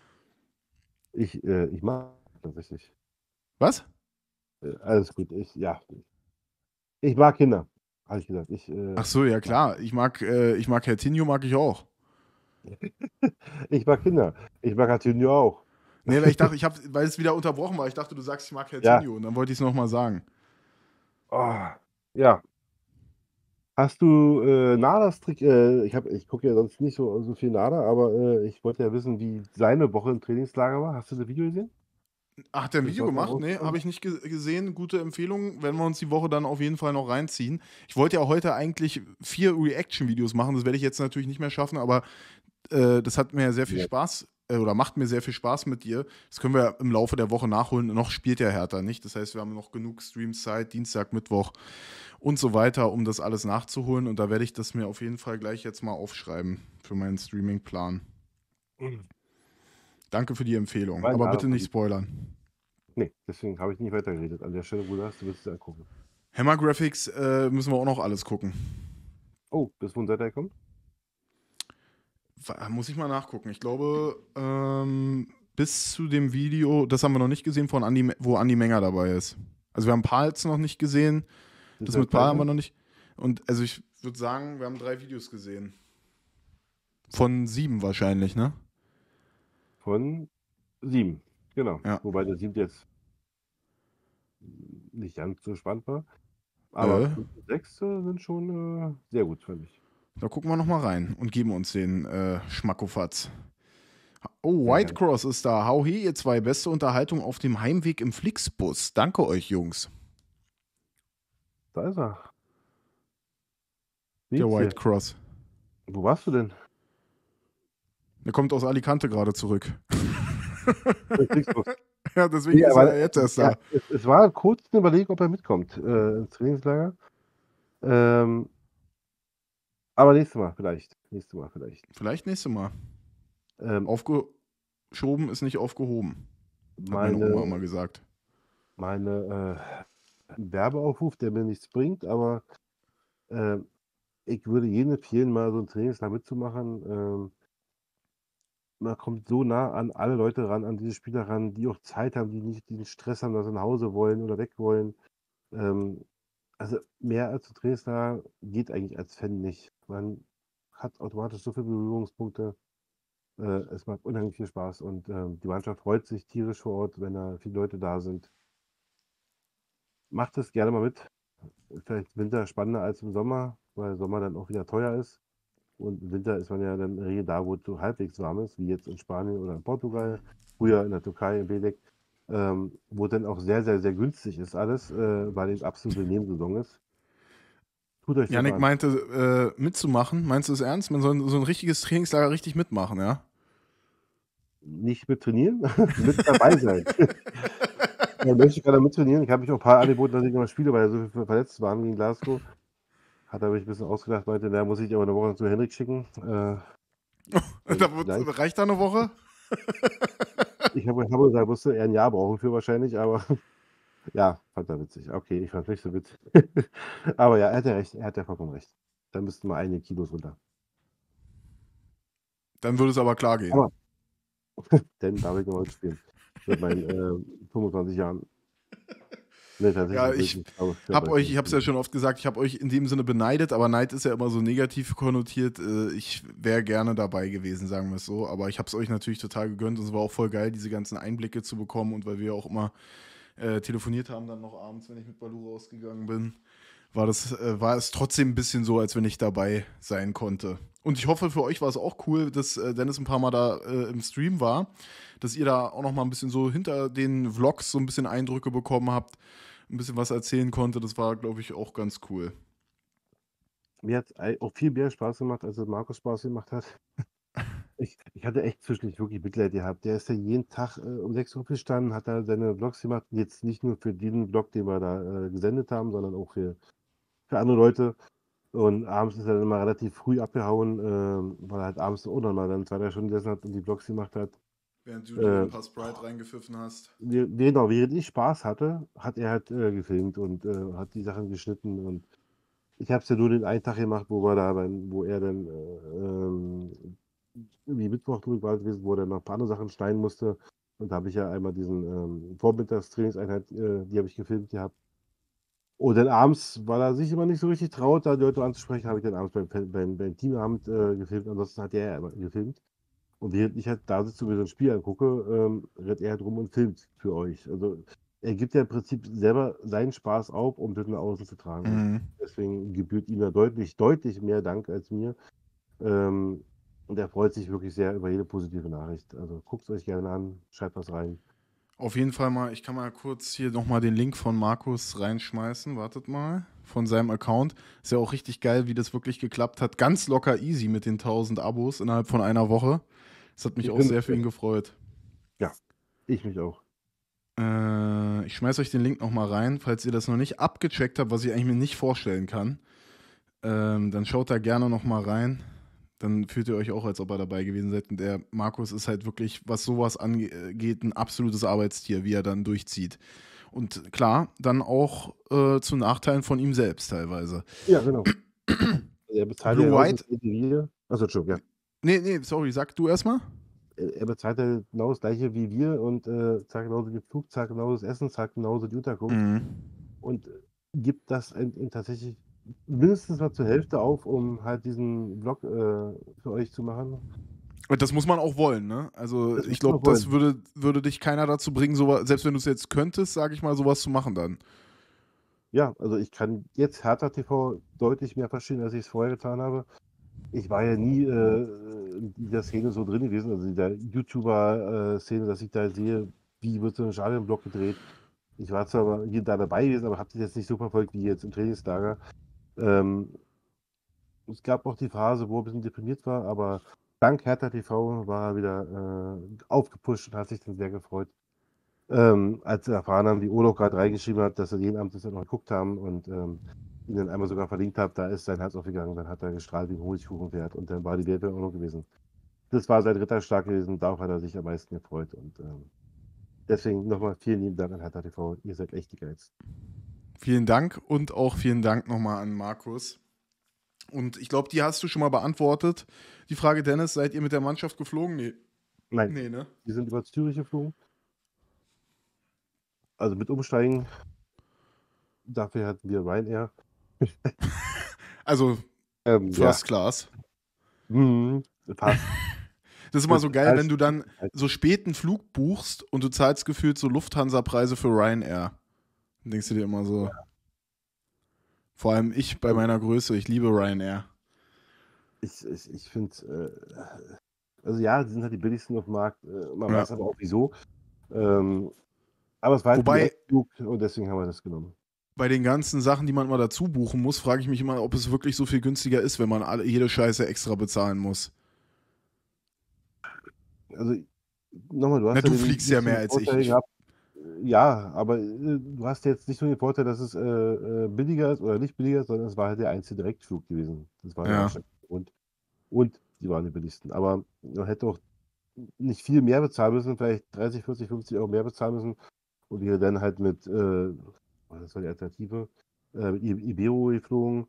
Ich mag tatsächlich. Was? Alles gut. Ich mag Kinder, habe ich gesagt. Ach so, ja klar. Ich mag Hertinho, mag ich auch. Ich mag Kinder. Ich mag Antonio auch. Nee, weil ich dachte, weil es wieder unterbrochen war, ich dachte, du sagst, ich mag Ja. Hertinho. Und dann wollte ich es nochmal sagen. Oh, ja. Hast du Nadas Trick? Ich gucke ja sonst nicht so viel Nada, aber ich wollte ja wissen, wie seine Woche im Trainingslager war. Hast du das Video gesehen? Ach, hat der ein Das Video heute gemacht? Nee, rausgekommen? habe ich nicht gesehen. Gute Empfehlung. Werden wir uns die Woche dann auf jeden Fall noch reinziehen. Ich wollte ja heute eigentlich 4 Reaction-Videos machen. Das werde ich jetzt natürlich nicht mehr schaffen, aber das hat mir sehr viel Ja. Spaß oder macht mir sehr viel Spaß mit dir. Das können wir im Laufe der Woche nachholen. Noch spielt ja Hertha nicht. Das heißt, wir haben noch genug Streamzeit, Dienstag, Mittwoch und so weiter, um das alles nachzuholen. Und da werde ich das mir auf jeden Fall gleich jetzt mal aufschreiben für meinen Streaming-Plan. Danke für die Empfehlung. War ein Aber bitte Nada nicht spoilern. Nee, deswegen habe ich nicht weitergeredet. An der Stelle, wo du hast, du willst es dir angucken. Hammer Graphics müssen wir auch noch alles gucken. Oh, bis wohin seid ihr gekommen? Muss ich mal nachgucken. Ich glaube, bis zu dem Video, das haben wir noch nicht gesehen, von wo Andi Menger dabei ist. Also wir haben Pals noch nicht gesehen. Das mit Pal haben wir noch nicht. Und also ich würde sagen, wir haben 3 Videos gesehen. Von 7 wahrscheinlich, ne? Von 7, genau. Ja. Wobei der 7 jetzt nicht ganz so spannend war. Aber 5 und 6 sind schon sehr gut, finde ich. Da gucken wir nochmal rein und geben uns den Schmackofatz. Oh, White Cross ist da. Hau he, ihr zwei. Beste Unterhaltung auf dem Heimweg im Flixbus. Danke euch, Jungs. Da ist er. Der Liegt's White hier. Cross. Wo warst du denn? Der kommt aus Alicante gerade zurück. Flixbus. Ja, deswegen Ne, ist aber, er jetzt erst ja, da. es war kurz 'ne Überlegung, ob er mitkommt, ins Trainingslager. Ähm, aber nächstes Mal vielleicht. Nächstes Mal vielleicht. Vielleicht nächstes Mal. Ähm, Aufgeschoben ist nicht aufgehoben, hat meine Oma meine immer gesagt. Werbeaufruf, der mir nichts bringt, aber, ähm, ich würde jedem empfehlen, mal so 'n Trainingslager mitzumachen. Man kommt so nah an alle Leute ran, an diese Spieler ran, die auch Zeit haben, die nicht diesen Stress haben, dass sie nach Hause wollen oder weg wollen. Ähm, also, mehr als 'n Trainingslager geht eigentlich als Fan nicht. Man hat automatisch so viele Berührungspunkte. Es macht unheimlich viel Spaß und, die Mannschaft freut sich tierisch vor Ort, wenn da viele Leute da sind. Macht es gerne mal mit. Vielleicht Winter spannender als im Sommer, weil Sommer dann auch wieder teuer ist. Und im Winter ist man ja dann in der Regel da, wo es so halbwegs warm ist, wie jetzt in Spanien oder in Portugal, früher in der Türkei, in Belek, wo dann auch sehr, sehr, sehr günstig ist alles, weil es absolute Nebensaison ist. Tut euch das mal Yannick an. meinte, mitzumachen. Meinst du es ernst? Man soll so ein richtiges Trainingslager richtig mitmachen, ja? Nicht mit trainieren, mit dabei sein. Ja, möchte ich gerne mit trainieren. Ich habe mich auch ein paar angeboten, dass ich immer spiele, weil so viele verletzt waren gegen Glasgow. Hat er mich ein bisschen ausgedacht, meinte, na, muss ich aber eine Woche zu Henrik schicken. Vielleicht. Reicht da eine Woche? Ich habe gesagt, musst du eher ein Jahr brauchen für wahrscheinlich, aber ja, fand er witzig. Okay, ich fand's nicht so witzig. Aber ja, er hat ja recht, er hat ja vollkommen recht. Da müssten mal einige Kilos runter. Dann würde es aber klar gehen. Aber denn da will ich noch heute spielen. Mit meinen 25 Jahren. Ne, Ja, tatsächlich will ich ich nicht. Aber ich werde habe bald euch, wieder ich habe es ja spielen. schon oft gesagt, ich habe euch in dem Sinne beneidet, aber Neid ist ja immer so negativ konnotiert. Ich wäre gerne dabei gewesen, sagen wir es so. Aber ich habe es euch natürlich total gegönnt und es war auch voll geil, diese ganzen Einblicke zu bekommen. Und weil wir auch immer telefoniert haben, dann noch abends, wenn ich mit Balu rausgegangen bin, war es trotzdem ein bisschen so, als wenn ich dabei sein konnte. Und ich hoffe, für euch war es auch cool, dass Dennis ein paar Mal da im Stream war, dass ihr da auch noch mal ein bisschen so hinter den Vlogs so ein bisschen Eindrücke bekommen habt, ein bisschen was erzählen konnte. Das war, glaube ich, auch ganz cool. Mir hat auch viel mehr Spaß gemacht, als es Markus Spaß gemacht hat. Ich hatte echt zwischendurch wirklich Mitleid gehabt. Der ist ja jeden Tag um 6 Uhr aufgestanden, hat da seine Vlogs gemacht. Jetzt nicht nur für den Vlog, den wir da gesendet haben, sondern auch für andere Leute. Und abends ist er dann immer relativ früh abgehauen, weil er halt abends auch noch mal dann 2, 3 Stunden gesessen hat und die Vlogs gemacht hat. Während du dir Äh, ein paar Sprite reingepfiffen hast. genau, während ich Spaß hatte, hat er halt gefilmt und hat die Sachen geschnitten. Und ich habe es ja nur den einen Tag gemacht, wo er dann irgendwie Mittwoch drüber war gewesen, wo er dann noch ein paar andere Sachen schneiden musste. Und da habe ich ja einmal diesen Vormittagstrainingseinheit, die habe ich gefilmt gehabt. Und dann abends, weil er sich immer nicht so richtig traut, da die Leute anzusprechen, habe ich dann abends beim Teamabend gefilmt. Ansonsten hat er ja immer gefilmt. Und während ich halt da sitze und mir so ein Spiel angucke, rennt er halt rum und filmt für euch. Also er gibt ja im Prinzip selber seinen Spaß auf, um das nach außen zu tragen. Und Mhm. deswegen gebührt ihm da deutlich, deutlich mehr Dank als mir. Ähm, und er freut sich wirklich sehr über jede positive Nachricht. Also guckt es euch gerne an, schreibt was rein. Auf jeden Fall mal, ich kann mal kurz hier nochmal den Link von Markus reinschmeißen. Wartet mal. Von seinem Account. Ist ja auch richtig geil, wie das wirklich geklappt hat. Ganz locker easy mit den 1000 Abos innerhalb von einer Woche. Das hat mich Ich auch bin sehr für ihn begeistert. gefreut. Ja, ich mich auch. Ich schmeiß euch den Link nochmal rein, falls ihr das noch nicht abgecheckt habt, was ich eigentlich mir nicht vorstellen kann. Dann schaut da gerne nochmal rein. Dann fühlt ihr euch auch, als ob ihr dabei gewesen seid. Und der Markus ist halt wirklich, was sowas angeht, ein absolutes Arbeitstier, wie er dann durchzieht. Und klar, dann auch zu Nachteilen von ihm selbst teilweise. Ja, genau. Also er bezahlt ja Blue genauso White, viel wie wir. Achso, Entschuldigung, ja. nee, sorry, sag du erstmal. Er bezahlt ja genau das Gleiche wie wir und zahlt genauso den Flug, zahlt genauso das Essen, zahlt genauso die Unterkunft Mhm. und gibt das tatsächlich mindestens mal zur Hälfte auf, um halt diesen Vlog für euch zu machen. Und das muss man auch wollen, ne? Also Das ich muss man glaube, das wollen. würde dich keiner dazu bringen, sowas, selbst wenn du es jetzt könntest, sage ich mal, sowas zu machen dann. Ja, also ich kann jetzt Hertha TV deutlich mehr verstehen, als ich es vorher getan habe. Ich war ja nie in dieser Szene so drin gewesen, also in der YouTuber-Szene, dass ich da sehe, wie wird so ein Stadionblock gedreht. Ich war zwar mal hier und da dabei gewesen, aber habe das jetzt nicht so verfolgt wie jetzt im Trainingslager. Ähm, Es gab auch die Phase, wo er ein bisschen deprimiert war, aber dank Hertha TV war er wieder aufgepusht und hat sich dann sehr gefreut. Als sie erfahren haben, wie Olo gerade reingeschrieben hat, dass sie jeden Abend das noch geguckt haben und ihn dann einmal sogar verlinkt hat, da ist sein Herz aufgegangen, dann hat er gestrahlt wie ein Honigkuchenpferd und dann war die Welt in Ordnung gewesen. Das war sein Ritterschlag gewesen, darauf hat er sich am meisten gefreut und deswegen nochmal vielen lieben Dank an Hertha TV, ihr seid echt die Geilsten. Vielen Dank und auch vielen Dank nochmal an Markus. Und ich glaube, die hast du schon mal beantwortet. Die Frage, Dennis, seid ihr mit der Mannschaft geflogen? Nee. Nein, Nee, ne? wir sind über Zürich geflogen. Also mit Umsteigen. Dafür hatten wir Ryanair. Also Ja. First Class. Passt. Das ist immer so geil, wenn du dann Halt. so spät einen Flug buchst und du zahlst gefühlt so Lufthansa-Preise für Ryanair. Dann denkst du dir immer so. Ja. Vor allem ich bei meiner Größe, ich liebe Ryanair. Ich finde, also ja, die sind halt die billigsten auf dem Markt. Man Ja. weiß aber auch wieso. Aber es war halt ein Wobei, Direktflug und deswegen haben wir das genommen. bei den ganzen Sachen, die man mal dazu buchen muss, frage ich mich immer, ob es wirklich so viel günstiger ist, wenn man jede Scheiße extra bezahlen muss. Also nochmal, du Na, hast du den fliegst ja mehr den als ich. Vorteil gehabt. Ja, aber du hast jetzt nicht nur den Vorteil, dass es billiger ist oder nicht billiger ist, sondern es war halt der einzige Direktflug gewesen. Das war der Ja. Ausschlaggrund. Und die waren die billigsten. Aber man hätte auch nicht viel mehr bezahlen müssen, vielleicht 30, 40, 50 Euro mehr bezahlen müssen. Und wir dann halt mit, was war die Alternative? Mit Ibero geflogen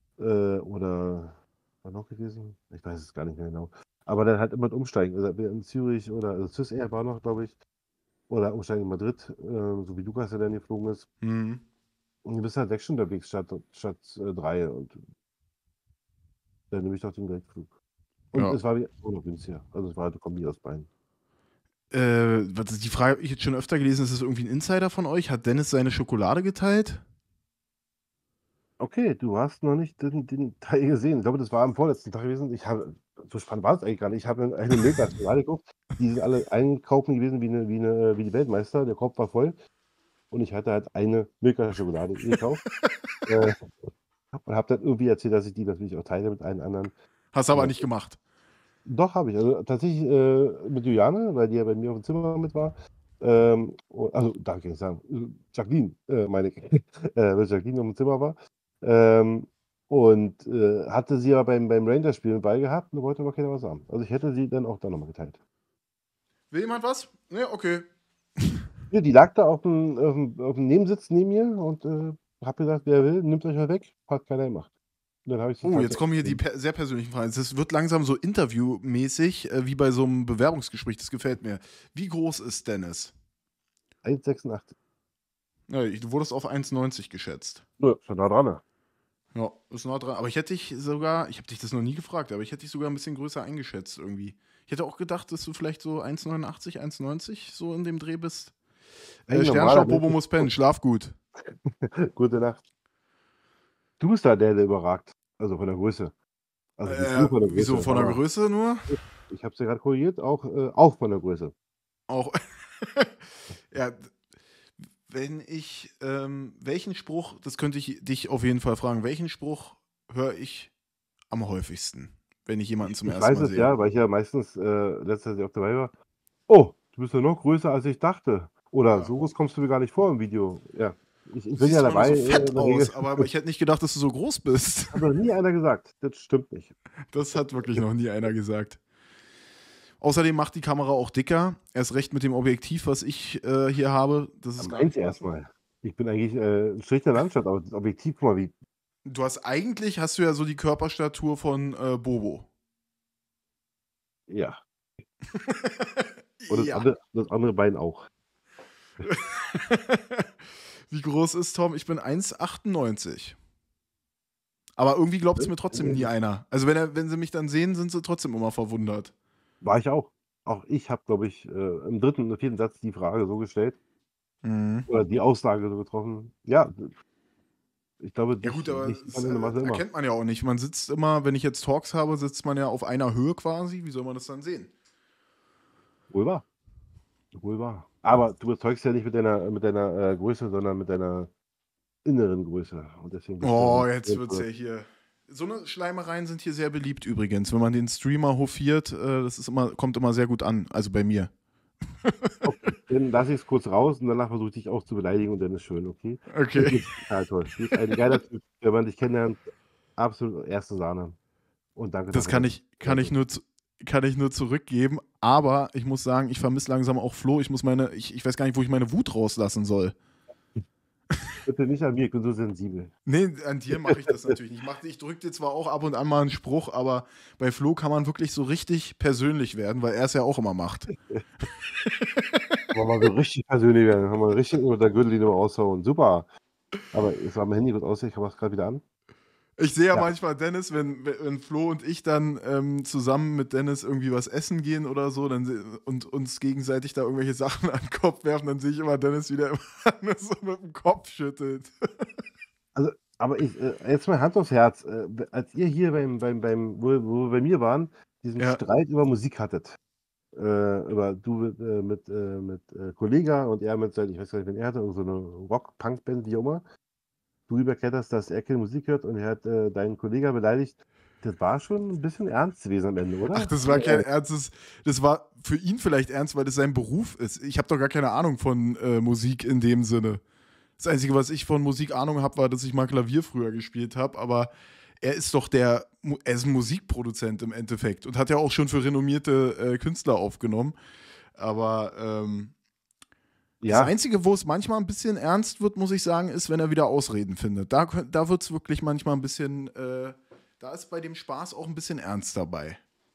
oder war noch gewesen? Ich weiß es gar nicht mehr genau. Aber dann halt immer mit umsteigen. Also in Zürich oder also Swiss Air war noch, glaube ich. Oder umsteigen in Madrid, so wie Lukas ja dann geflogen ist. Mhm. Und du bist halt 6 Stunden unterwegs statt 3. Und dann nehme ich doch den Direktflug. Und Ja. es war auch noch günstiger. Also es war halt eine Kombi aus beiden. Die Frage habe ich jetzt schon öfter gelesen, ist das irgendwie ein Insider von euch? Hat Dennis seine Schokolade geteilt? Okay, du hast noch nicht den Teil gesehen. Ich glaube, das war am vorletzten Tag gewesen. So spannend war es eigentlich gar nicht. Ich habe eine Milka-Schokolade gekauft. Die sind alle einkaufen gewesen wie die Weltmeister. Der Korb war voll. Und ich hatte halt eine Milka-Schokolade gekauft. Und habe dann irgendwie erzählt, dass ich die natürlich auch teile mit allen anderen. Hast aber nicht gemacht. Doch, habe ich. Also tatsächlich mit Juliane, weil die ja bei mir auf dem Zimmer mit war. Also, danke, Jacqueline, meine ich. Weil Jacqueline auf dem Zimmer war. Und hatte sie aber beim Ranger-Spiel mit bei gehabt und wollte aber keiner was haben. Also ich hätte sie dann auch da nochmal geteilt. Will jemand was? Ne, okay. Ja, die lag da auf dem Nebensitz neben mir und hab gesagt, wer will, nimmt euch mal weg. Hat keiner gemacht. Und dann habe ich sie Jetzt kommen hier die sehr persönlichen Fragen. Es wird langsam so interviewmäßig, wie bei so einem Bewerbungsgespräch. Das gefällt mir. Wie groß ist Dennis? 1,86. Ja, du wurdest auf 1,90 geschätzt. Ja, schon nah dran. Ne? Ja, ist nah dran. Aber ich hätte dich sogar, ich habe dich das noch nie gefragt, aber ich hätte dich sogar ein bisschen größer eingeschätzt irgendwie. Ich hätte auch gedacht, dass du vielleicht so 1,89, 1,90 so in dem Dreh bist. Ein Sternschau, normaler Bobo Mensch. muss pennen, schlaf gut. Gute Nacht. Du bist da der überragt. Also von der Größe. Also nicht nur von der Größe. Wieso von der aber Größe nur? Ich habe es ja gerade korrigiert, auch von der Größe. Auch. Ja, wenn ich, welchen Spruch, das könnte ich dich auf jeden Fall fragen, welchen Spruch höre ich am häufigsten, wenn ich jemanden zum Ich ersten weiß Mal es sehe? ja, weil ich ja meistens letztes Jahr auch dabei war. Oh, du bist ja noch größer, als ich dachte. Oder Ja. so groß kommst du mir gar nicht vor im Video. Ja, ich Du bin siehst ja immer nur dabei so fett in der Regel. aus, aber ich hätte nicht gedacht, dass du so groß bist. Hat noch nie einer gesagt. Das stimmt nicht. Das hat wirklich noch nie einer gesagt. Außerdem macht die Kamera auch dicker. Erst recht mit dem Objektiv, was ich hier habe. Das ist gar Meins nicht mal so. erstmal. Ich bin eigentlich ein schlichter Landschaft, aber das Objektiv, guck mal, wie. Hast du ja so die Körperstatur von Bobo. Ja. Und Ja. das andere Bein auch. Wie groß ist Tom? Ich bin 1,98. Aber irgendwie glaubt es mir trotzdem nie einer. Also wenn sie mich dann sehen, sind sie trotzdem immer verwundert. War ich auch. Auch ich habe, glaube ich, im dritten oder vierten Satz die Frage so gestellt. Mhm. Oder die Aussage so getroffen. Ja, ich glaube, Ja gut, aber dich das man in der Masse immer. erkennt man ja auch nicht. Man sitzt immer, wenn ich jetzt Talks habe, sitzt man ja auf einer Höhe quasi. Wie soll man das dann sehen? Wohl wahr. Wohl wahr. Aber du überzeugst ja nicht mit deiner Größe, sondern mit deiner inneren Größe. Und deswegen bist du Oh, dann jetzt wird's ja hier. So eine Schleimereien sind hier sehr beliebt übrigens. Wenn man den Streamer hofiert, kommt immer sehr gut an. Also bei mir. Okay, dann lasse ich es kurz raus und danach versuche ich dich auch zu beleidigen und dann ist schön, okay? Ich Okay. finde es total toll. Du bist ein geiler Typ, wenn man dich kennenlernt, absolut erste Sahne. Und danke Das dafür, dass kann ich nur, kann ich nur zurückgeben. Aber ich muss sagen, ich vermisse langsam auch Flo. Ich weiß gar nicht, wo ich meine Wut rauslassen soll. bitte nicht an mir, ich bin so sensibel. Nee, an dir mache ich das natürlich nicht. Ich drücke dir zwar auch ab und an mal einen Spruch, aber bei Flo kann man wirklich so richtig persönlich werden, weil er es ja auch immer macht. Wenn wir mal so richtig persönlich werden, haben wir richtig unter der Gürtellinie mal raushauen. Super. Aber jetzt war mein Handy kurz aus, ich mache es gerade wieder an. Ich sehe ja Ja, manchmal Dennis, wenn Flo und ich dann zusammen mit Dennis irgendwie was essen gehen oder so und uns gegenseitig da irgendwelche Sachen an den Kopf werfen, dann sehe ich immer Dennis wieder immer so mit dem Kopf schüttelt. also, aber jetzt mal Hand aufs Herz, als ihr hier wo wir bei mir waren, diesen Ja, Streit über Musik hattet, du mit Kollega und er mit seinem, ich weiß gar nicht, wen er hatte, irgend so eine Rock-Punk-Band, wie auch immer. Du überkehrt hast, dass er keine Musik hört und er hat deinen Kollegen beleidigt. Das war schon ein bisschen ernst gewesen am Ende, ach, oder? das war kein ernstes, das war für ihn vielleicht ernst, weil das sein Beruf ist. Ich habe doch gar keine Ahnung von Musik in dem Sinne. Das Einzige, was ich von Musik Ahnung habe, war, dass ich mal Klavier früher gespielt habe, aber er ist doch er ist ein Musikproduzent im Endeffekt und hat ja auch schon für renommierte Künstler aufgenommen. Aber das Ja, Einzige, wo es manchmal ein bisschen ernst wird, muss ich sagen, ist, wenn er wieder Ausreden findet. Da wird es wirklich manchmal ein bisschen, da ist bei dem Spaß auch ein bisschen ernst dabei.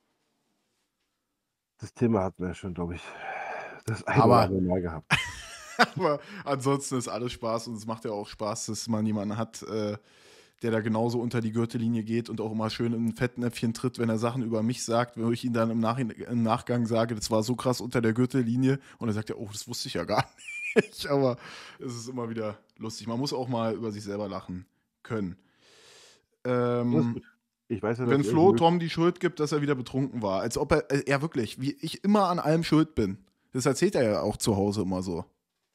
das Thema hatten wir schon, glaube ich, das ein oder Aber andere Mal gehabt. Aber ansonsten ist alles Spaß und es macht ja auch Spaß, dass man jemanden hat, der da genauso unter die Gürtellinie geht und auch immer schön in ein Fettnäpfchen tritt, wenn er Sachen über mich sagt, wo ich ihn dann im Nachgang sage, das war so krass unter der Gürtellinie und er sagt ja, oh, das wusste ich ja gar nicht. Aber es ist immer wieder lustig. Man muss auch mal über sich selber lachen können. Alles Ähm, gut. Ich weiß ja, dass wenn ihr euch Flo mögt. Tom die Schuld gibt, dass er wieder betrunken war, als ob er wirklich, wie ich immer an allem schuld bin. Das erzählt er ja auch zu Hause immer so.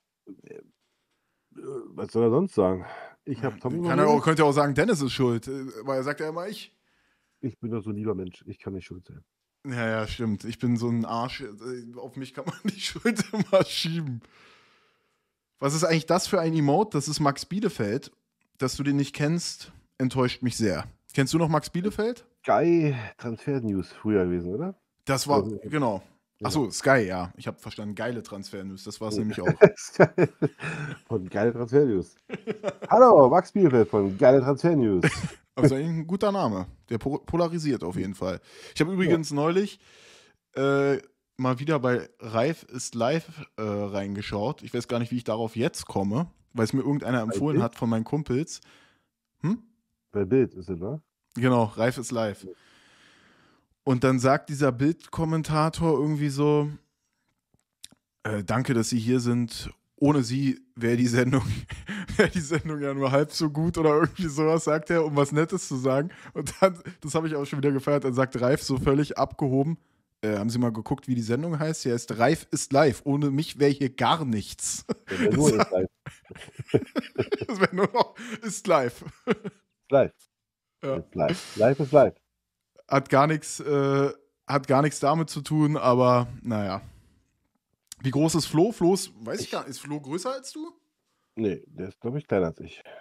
Was soll er sonst sagen? Ich habe Tom überredet. Könnte auch sagen, Dennis ist schuld, weil er sagt ja immer ich. Ich bin doch so ein lieber Mensch. Ich kann nicht schuld sein. Ja, ja, stimmt. Ich bin so ein Arsch. Auf mich kann man die Schuld immer schieben. Was ist eigentlich das für ein Emote? Das ist Max Bielefeld. Dass du den nicht kennst, enttäuscht mich sehr. Kennst du noch Max Bielefeld? Sky Transfer News früher gewesen, oder? Das Oder war, so. genau. Ja. Achso, Sky, ja. Ich habe verstanden, geile Transfer-News. Das war es nämlich auch. Von Geile Transfer News. Hallo, Max Bielefeld von Geile Transfer News. Also eigentlich ein guter Name. Der polarisiert auf jeden Fall. Ich habe Ja, übrigens neulich mal wieder bei Reif ist live reingeschaut. Ich weiß gar nicht, wie ich darauf jetzt komme, weil es mir irgendeiner bei empfohlen Bild, hat von meinen Kumpels. Hm? bei Bild ist es, ne? Genau, Reif ist live. Und dann sagt dieser Bild-Kommentator irgendwie so: Danke, dass Sie hier sind. Ohne Sie wäre die Sendung, wäre die Sendung ja nur halb so gut oder irgendwie sowas, sagt er, um was Nettes zu sagen. Und dann, das habe ich auch schon wieder gefeiert, dann sagt Reif so völlig abgehoben: haben Sie mal geguckt, wie die Sendung heißt? Sie heißt Reif ist live. Ohne mich wäre hier gar nichts. Der wäre nur ist live. Das wäre nur noch, ist live. Ist live. Ja. Ist live. Live ist live. Hat hat gar nichts damit zu tun, aber naja. Wie groß ist Flo? Weiß ich gar nicht, ist Flo größer als du? Nee, der ist, glaube ich, kleiner als ich.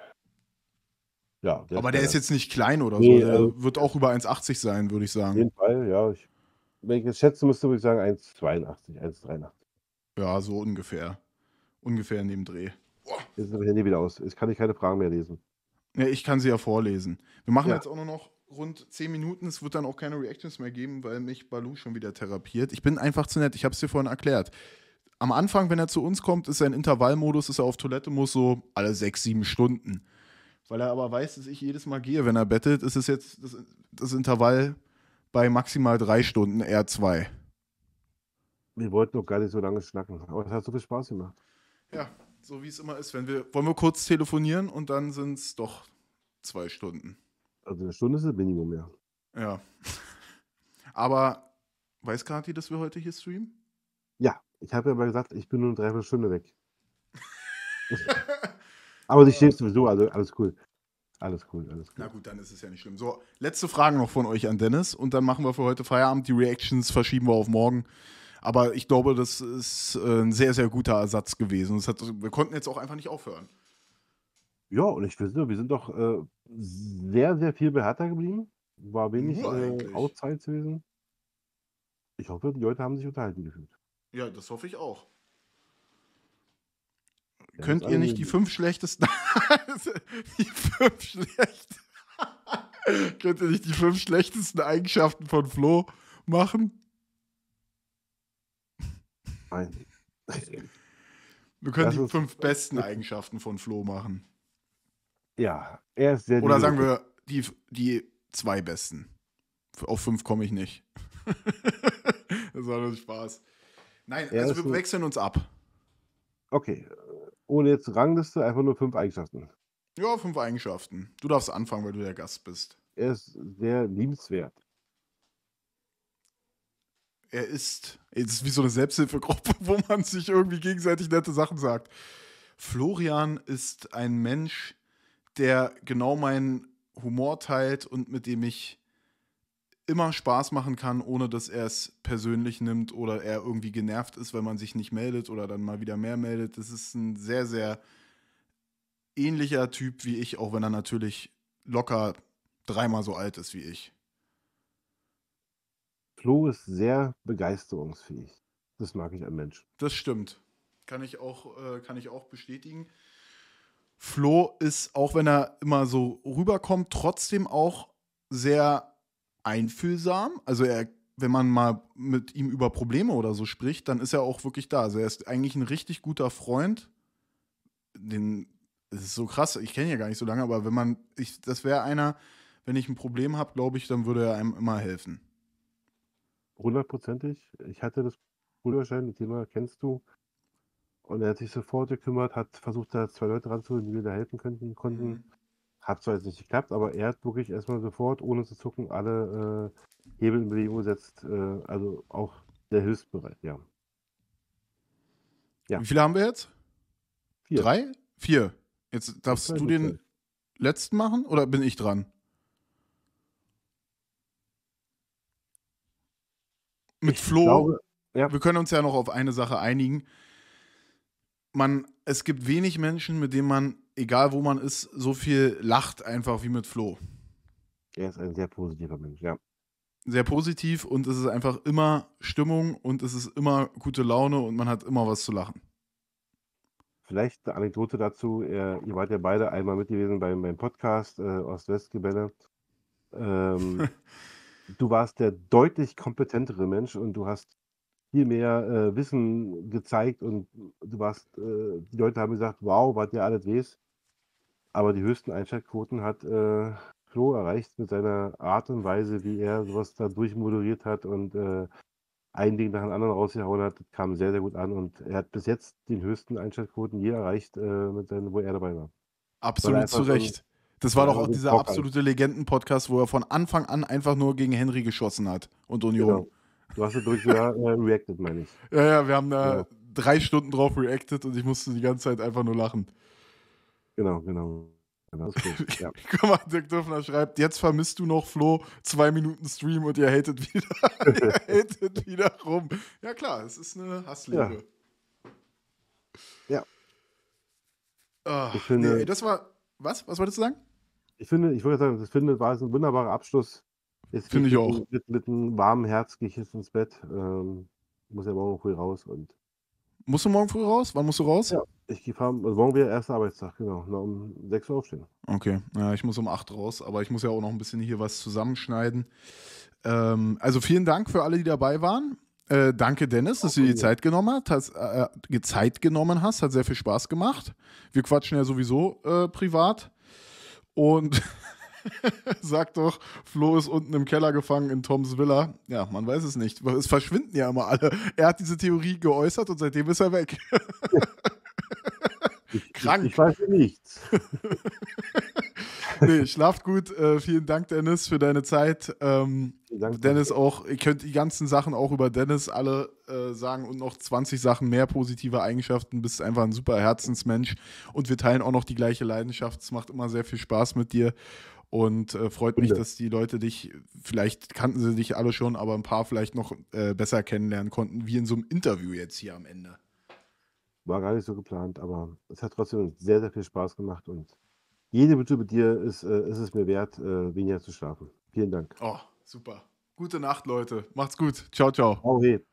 Ja, der ist Aber der ist kleiner. jetzt nicht klein oder so. Nee, also Der wird auch über 1,80 sein, würde ich auf sagen. jeden Fall, ja. Wenn ich jetzt schätzen müsste, würde ich sagen 1,82, 1,83. Ja, so ungefähr. Ungefähr in dem Dreh. Jetzt ist das Handy wieder aus. Jetzt kann ich keine Fragen mehr lesen. Ja, ich kann sie ja vorlesen. Wir machen Ja, jetzt auch nur noch rund 10 Minuten. Es wird dann auch keine Reactions mehr geben, weil mich Balu schon wieder therapiert. Ich bin einfach zu nett. Ich habe es dir vorhin erklärt. Am Anfang, wenn er zu uns kommt, ist sein Intervallmodus, ist er auf Toilette muss, so alle 6, 7 Stunden. Weil er aber weiß, dass ich jedes Mal gehe, wenn er bettelt, ist es jetzt das Intervall bei maximal 3 Stunden, eher 2. wir wollten noch gar nicht so lange schnacken. Aber es hat so viel Spaß gemacht. Ja, so wie es immer ist. Wollen wir kurz telefonieren und dann sind es doch 2 Stunden. Also eine Stunde ist das Minimum, ja. Ja. Aber weiß Kathi, dass wir heute hier streamen? Ja, ich habe ja mal gesagt, ich bin nur eine Dreiviertelstunde weg. Aber sie steht sowieso, also alles cool. Alles cool, alles Na gut. gut, dann ist es ja nicht schlimm. So, letzte Frage noch von euch an Dennis und dann machen wir für heute Feierabend. Die Reactions verschieben wir auf morgen. Aber ich glaube, das ist ein sehr, sehr guter Ersatz gewesen. Wir konnten jetzt auch einfach nicht aufhören. Ja, und ich finde, wir sind doch sehr, sehr viel bei Hertha geblieben. War wenig Nur eigentlich. Outsides gewesen. Ich hoffe, die Leute haben sich unterhalten gefühlt. Ja, das hoffe ich auch. Wir haben uns Könnt ihr alle nicht die Mühe 5 schlechtesten. die 5 schlecht. Könnt ihr nicht die 5 schlechtesten Eigenschaften von Flo machen? Nein. Wir können Lass die uns 5 besten Eigenschaften von Flo machen. Ja, er ist sehr Oder sagen liebenswert. wir die 2 besten. Auf 5 komme ich nicht. Das war nur Spaß. Nein, Er also ist wir ein, wechseln uns ab. okay, ohne jetzt Rangliste, einfach nur 5 Eigenschaften. Ja, 5 Eigenschaften. Du darfst anfangen, weil du der Gast bist. Er ist sehr liebenswert. Es ist wie so eine Selbsthilfegruppe, wo man sich irgendwie gegenseitig nette Sachen sagt. Florian ist ein Mensch, der genau meinen Humor teilt und mit dem ich immer Spaß machen kann, ohne dass er es persönlich nimmt oder er irgendwie genervt ist, wenn man sich nicht meldet oder dann mal wieder mehr meldet. Das ist ein sehr, sehr ähnlicher Typ wie ich, auch wenn er natürlich locker 3-mal so alt ist wie ich. Flo ist sehr begeisterungsfähig. Das mag ich an Menschen. Das stimmt. Kann ich auch bestätigen. Flo ist, auch wenn er immer so rüberkommt, trotzdem auch sehr einfühlsam. Also wenn man mal mit ihm über Probleme oder so spricht, dann ist er auch wirklich da. Also er ist eigentlich ein richtig guter Freund. Es ist so krass, ich kenne ihn ja gar nicht so lange, aber das wäre einer, wenn ich ein Problem habe, glaube ich, dann würde er einem immer helfen. 100%ig. Ich hatte das Führerschein, das Thema kennst du. Und er hat sich sofort gekümmert, hat versucht, da 2 Leute ranzuholen, die mir da helfen konnten. Mhm. Hat zwar jetzt nicht geklappt, aber er hat wirklich erstmal sofort, ohne zu zucken, alle Hebel in Bewegung gesetzt. Also auch sehr hilfsbereit, ja. Ja, Wie viele haben wir jetzt? 4. 3? 4. Jetzt Du darfst 2, du du den 2. letzten machen oder bin ich dran? Mit Ich Flo, glaube, ja, wir können uns ja noch auf eine Sache einigen. Es gibt wenig Menschen, mit denen man, egal wo man ist, so viel lacht einfach wie mit Flo. er ist ein sehr positiver Mensch, ja. Sehr positiv und es ist einfach immer Stimmung und es ist immer gute Laune und man hat immer was zu lachen. Vielleicht eine Anekdote dazu. Ihr wart ja beide einmal mit gewesen beim Podcast Ost-West-Gebälle. Du warst der deutlich kompetentere Mensch und du hast viel mehr Wissen gezeigt und die Leute haben gesagt, wow, was der alles weiß. Aber die höchsten Einschaltquoten hat Flo erreicht mit seiner Art und Weise, wie er sowas da durchmoderiert hat und ein Ding nach dem anderen rausgehauen hat. Das kam sehr, sehr gut an und er hat bis jetzt den höchsten Einschaltquoten je erreicht, wo er dabei war. Weil er Absolut zu einfach so ein, Recht. Das war weil er doch einfach auch so ein dieser Talker ist. absolute Legenden-Podcast, wo er von Anfang an einfach nur gegen Henry geschossen hat und Union. Genau. Du hast wirklich sogar reacted, meine ich. Ja, ja, wir haben da Genau, 3 Stunden drauf reacted und ich musste die ganze Zeit einfach nur lachen. genau, genau. Das ist cool. Ja. Guck mal, Dirk Dürfner schreibt, jetzt vermisst du noch Flo, 2 Minuten Stream und ihr hatet wieder, ihr hatet wieder rum. Ja klar, es ist eine Hassliebe. Ja. Ah, Ich nee, finde, ey, das war, was? Was wolltest du sagen? ich würde sagen, war es ein wunderbarer Abschluss. Jetzt gehe Finde ich ich auch. mit einem warmen Herz gehe ich jetzt ins Bett. Muss ja morgen früh raus und Musst du morgen früh raus? Wann musst du raus? ja, ich gehe fahren. Also morgen wäre erster Arbeitstag, genau. Noch um 6 Uhr aufstehen. Okay, ja, ich muss um 8 raus, aber ich muss ja auch noch ein bisschen hier was zusammenschneiden. Also vielen Dank für alle, die dabei waren. Danke, Dennis, dass du dir die Zeit genommen hast. Hat sehr viel Spaß gemacht. Wir quatschen ja sowieso privat. Und sag doch, Flo ist unten im Keller gefangen in Toms Villa. Ja, man weiß es nicht. Es verschwinden ja immer alle. Er hat diese Theorie geäußert und seitdem ist er weg. Krank. Ich weiß nichts. Nee, schlaft gut. Vielen Dank, Dennis, für deine Zeit. Vielen Dank. Dennis auch, ihr könnt die ganzen Sachen auch über Dennis alle sagen und noch 20 Sachen mehr positive Eigenschaften. Bist einfach ein super Herzensmensch und wir teilen auch noch die gleiche Leidenschaft. Es macht immer sehr viel Spaß mit dir und freut mich, Hunde. dass die Leute dich, vielleicht kannten sie dich alle schon, aber ein paar vielleicht noch besser kennenlernen konnten, wie in so einem Interview jetzt hier am Ende. War gar nicht so geplant, aber es hat trotzdem sehr, sehr viel Spaß gemacht und jede Minute mit dir ist es mir wert, weniger zu schlafen. Vielen Dank. Oh, super. Gute Nacht, Leute. Macht's gut. Ciao, ciao. Hau he.